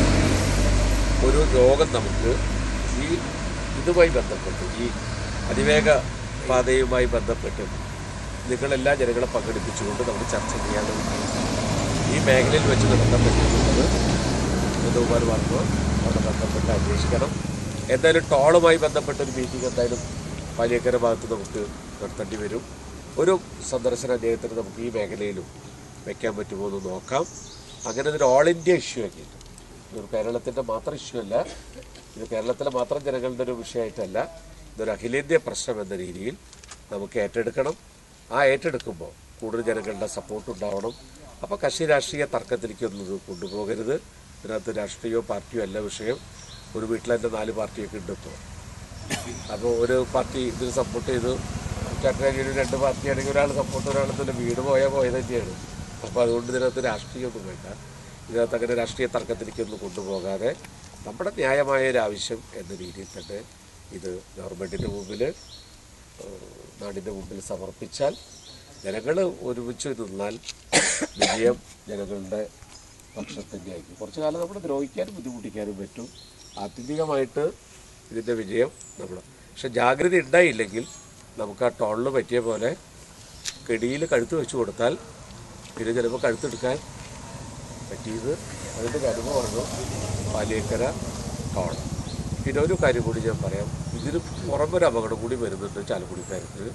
ഒരു യോഗം നമുക്ക് ഈ ഇതുമായി ബന്ധപ്പെട്ട് ഈ അതിവേഗ പാതയുമായി ബന്ധപ്പെട്ട് നിങ്ങളെല്ലാ ജനങ്ങളെ പങ്കെടുപ്പിച്ചുകൊണ്ട് നമ്മൾ ചർച്ച ചെയ്യാനുള്ള ഈ മേഖലയിൽ വെച്ച് നടത്താൻ പറ്റുന്നുള്ളത് ബഹുമാനമാർക്കോ അവിടെ ബന്ധപ്പെട്ട് അന്വേഷിക്കണം. എന്തായാലും ടോളുമായി ബന്ധപ്പെട്ടൊരു മീറ്റിംഗ് എന്തായാലും പാലിയേക്കര ഭാഗത്ത് നമുക്ക് നടത്തേണ്ടി വരും. ഒരു സന്ദർശന അദ്ദേഹത്തിന് നമുക്ക് ഈ മേഖലയിലും വയ്ക്കാൻ പറ്റുമോ എന്ന് നോക്കാം. അങ്ങനെ ഇതൊരു ഓൾ ഇന്ത്യ ഇഷ്യൂ ആക്കിയിട്ട് ഇതൊരു കേരളത്തിൻ്റെ മാത്രം ഇഷ്യൂ അല്ല, ഇത് കേരളത്തിലെ മാത്രം ജനങ്ങളുടെ ഒരു വിഷയമായിട്ടല്ല, ഇതൊരു അഖിലേന്ത്യാ പ്രശ്നം എന്ന രീതിയിൽ നമുക്ക് ഏറ്റെടുക്കണം. ആ ഏറ്റെടുക്കുമ്പോൾ കൂടുതൽ ജനങ്ങളുടെ സപ്പോർട്ട് ഉണ്ടാവണം. അപ്പോൾ കക്ഷി രാഷ്ട്രീയ തർക്കത്തിലേക്കൊന്നും കൊണ്ടുപോകരുത്. ഇതിനകത്ത് രാഷ്ട്രീയമോ പാർട്ടിയോ അല്ല വിഷയം. ഒരു വീട്ടിൽ തന്നെ 4 പാർട്ടിയൊക്കെ ഉണ്ട് ഇപ്പോൾ. അപ്പോൾ ഒരു പാർട്ടി ഇതിന് സപ്പോർട്ട് ചെയ്തു, ചട്ടരാജിയുടെ 2 പാർട്ടിയാണെങ്കിൽ ഒരാൾ സപ്പോർട്ട്, ഒരാളെന്നുള്ള വീട് പോയത് തന്നെയാണ്. അപ്പോൾ അതുകൊണ്ട് ഇതിനകത്ത് രാഷ്ട്രീയമൊന്നും വേണ്ട. ഇതിനകത്ത് അങ്ങനെ രാഷ്ട്രീയ തർക്കത്തിലേക്കൊന്നും കൊണ്ടുപോകാതെ നമ്മുടെ ന്യായമായ ഒരു ആവശ്യം എന്ന രീതിയിൽ തന്നെ ഇത് ഗവൺമെൻറ്റിൻ്റെ മുമ്പിൽ നാടിൻ്റെ മുമ്പിൽ സമർപ്പിച്ചാൽ ജനങ്ങൾ ഒരുമിച്ച് നിന്നാൽ വിജയം ജനങ്ങളുടെ പക്ഷത്തിൻ്റെ ആയിരിക്കും. കുറച്ചു കാലം നമ്മൾ ദ്രോഹിക്കാനും ബുദ്ധിമുട്ടിക്കാനും പറ്റും. ആത്യന്തികമായിട്ട് ഇതിൻ്റെ വിജയം നമ്മൾ പക്ഷെ ജാഗ്രത ഉണ്ടായില്ലെങ്കിൽ നമുക്ക് ആ ടോളിൽ പറ്റിയ പോലെ കെടിയിൽ കഴുത്ത് വെച്ച് കൊടുത്താൽ പിന്നെ ചിലപ്പോൾ കഴുത്തെടുക്കാൻ പറ്റിയത് അതിൻ്റെ കാര്യം പറഞ്ഞു പാലിയേക്കര ടോൾ. പിന്നെ ഒരു കാര്യം കൂടി ഞാൻ പറയാം. ഇതിന് പുറമൊരു അപകടം കൂടി വരുന്നുണ്ട് ചാലക്കുടിക്കാർക്ക്.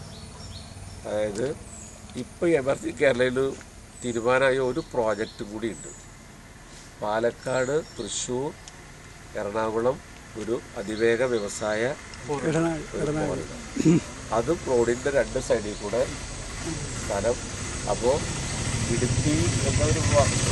അതായത് ഇപ്പോൾ എമർജി കേരളയിൽ തീരുമാനമായ ഒരു പ്രോജക്റ്റ് കൂടി ഉണ്ട്. പാലക്കാട്, തൃശ്ശൂർ, എറണാകുളം ഒരു അതിവേഗ വ്യവസായ അതും റോഡിൻ്റെ 2 സൈഡിൽ കൂടെ സ്ഥലം. അപ്പോൾ ഇടുക്കി എന്നൊരു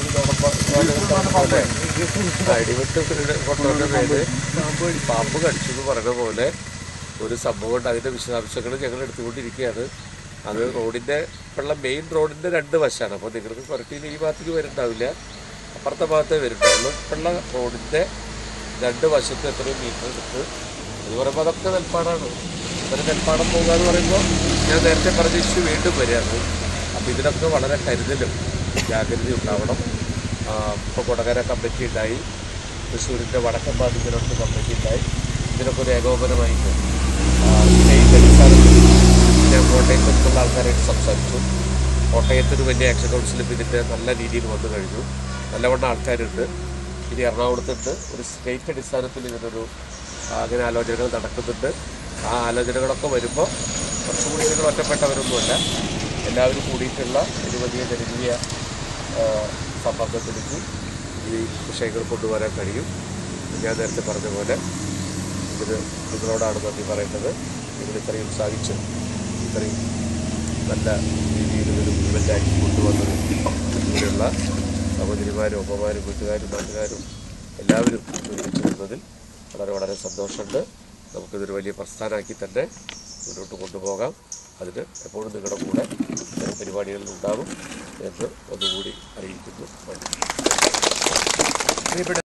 ഇടിവെട്ട് കൊണ്ടുവന്ന പേര് പാമ്പ് കടിച്ചു എന്ന് പറയുന്ന പോലെ ഒരു സംഭവം ഉണ്ട്. അതിൻ്റെ വിശദാംശങ്ങൾ ഞങ്ങൾ എടുത്തുകൊണ്ടിരിക്കുകയാണ്. അത് റോഡിൻ്റെ ഇപ്പോഴുള്ള മെയിൻ റോഡിൻ്റെ 2 വശമാണ്. അപ്പോൾ നിങ്ങൾക്ക് പുറത്തിൽ ഈ ഭാഗത്തേക്ക് വരുന്നുണ്ടാവില്ല, അപ്പുറത്തെ ഭാഗത്തേ വരുന്നുണ്ടാവുള്ളൂ. ഇപ്പോഴുള്ള റോഡിൻ്റെ 2 വശത്ത് എത്രയോ മീറ്റർ എടുത്ത് എന്ന് പറയുമ്പോൾ അതൊക്കെ നെൽപ്പാടാണ്. ഒരു നെൽപ്പാടം പോകുക എന്ന് പറയുമ്പോൾ ഞാൻ നേരത്തെ പറഞ്ഞ ഇഷ്യൂ വീണ്ടും വരികയാണ്. അപ്പോൾ ഇതിനൊക്കെ വളരെ കരുതലും ജാഗ്രതയും ഉണ്ടാവണം. ഇപ്പോൾ കൊടകര കമ്മിറ്റി ഉണ്ടായി, തൃശ്ശൂരിൻ്റെ വടക്കൻ ഭാഗത്തിനൊക്കെ കമ്മിറ്റി ഉണ്ടായി. ഇതിനൊക്കെ ഒരു ഏകോപനമായിട്ട് സ്റ്റേറ്റ് അടിസ്ഥാനത്തിൽ ഞാൻ കോട്ടയത്തുള്ള ആൾക്കാരായിട്ട് സംസാരിച്ചു. കോട്ടയത്തൊരു വലിയ ആക്ഷൻ കൗൺസിലും ഇതിൻ്റെ നല്ല രീതിയിൽ വന്നു കഴിഞ്ഞു. നല്ലവണ്ണം ആൾക്കാരുണ്ട്. ഇനി എറണാകുളത്തുണ്ട്. ഒരു സ്റ്റേറ്റ് അടിസ്ഥാനത്തിൽ ഇതിനൊരു അങ്ങനെ ആലോചനകൾ നടക്കുന്നുണ്ട്. ആ ആലോചനകളൊക്കെ വരുമ്പോൾ കുറച്ചുകൂടി നിങ്ങൾ ഒറ്റപ്പെട്ടവരൊന്നുമല്ല, എല്ലാവരും കൂടിയിട്ടുള്ള ഒരു വലിയ ജനകീയ സമ്മർദ്ദത്തിലേക്ക് ഈ വിഷയങ്ങൾ കൊണ്ടുവരാൻ കഴിയും. ഞാൻ നേരത്തെ പറഞ്ഞ പോലെ ഇതിന് നിങ്ങളോടാണ് നന്ദി പറയേണ്ടത്. നിങ്ങൾ ഇത്രയും ഉത്സാഹിച്ച് ഇത്രയും നല്ല രീതിയിൽ ഒരു മുഴുവനാക്കി കൊണ്ടുവന്നത് ഇങ്ങനെയുള്ള സഹോദരിമാരും അമ്മമാരും വീട്ടുകാരും നാട്ടുകാരും എല്ലാവരും ഒരുമിച്ച് നിന്നതിൽ വളരെ വളരെ സന്തോഷമുണ്ട്. നമുക്കിതൊരു വലിയ പ്രസ്ഥാനമാക്കി തന്നെ മുന്നോട്ട് കൊണ്ടുപോകാം. അതിന് എപ്പോഴും നിങ്ങളുടെ കൂടെ ഇത്തരം പരിപാടികളിൽ ഉണ്ടാകും എന്ന് ഒന്നുകൂടി അറിയിക്കുന്നു.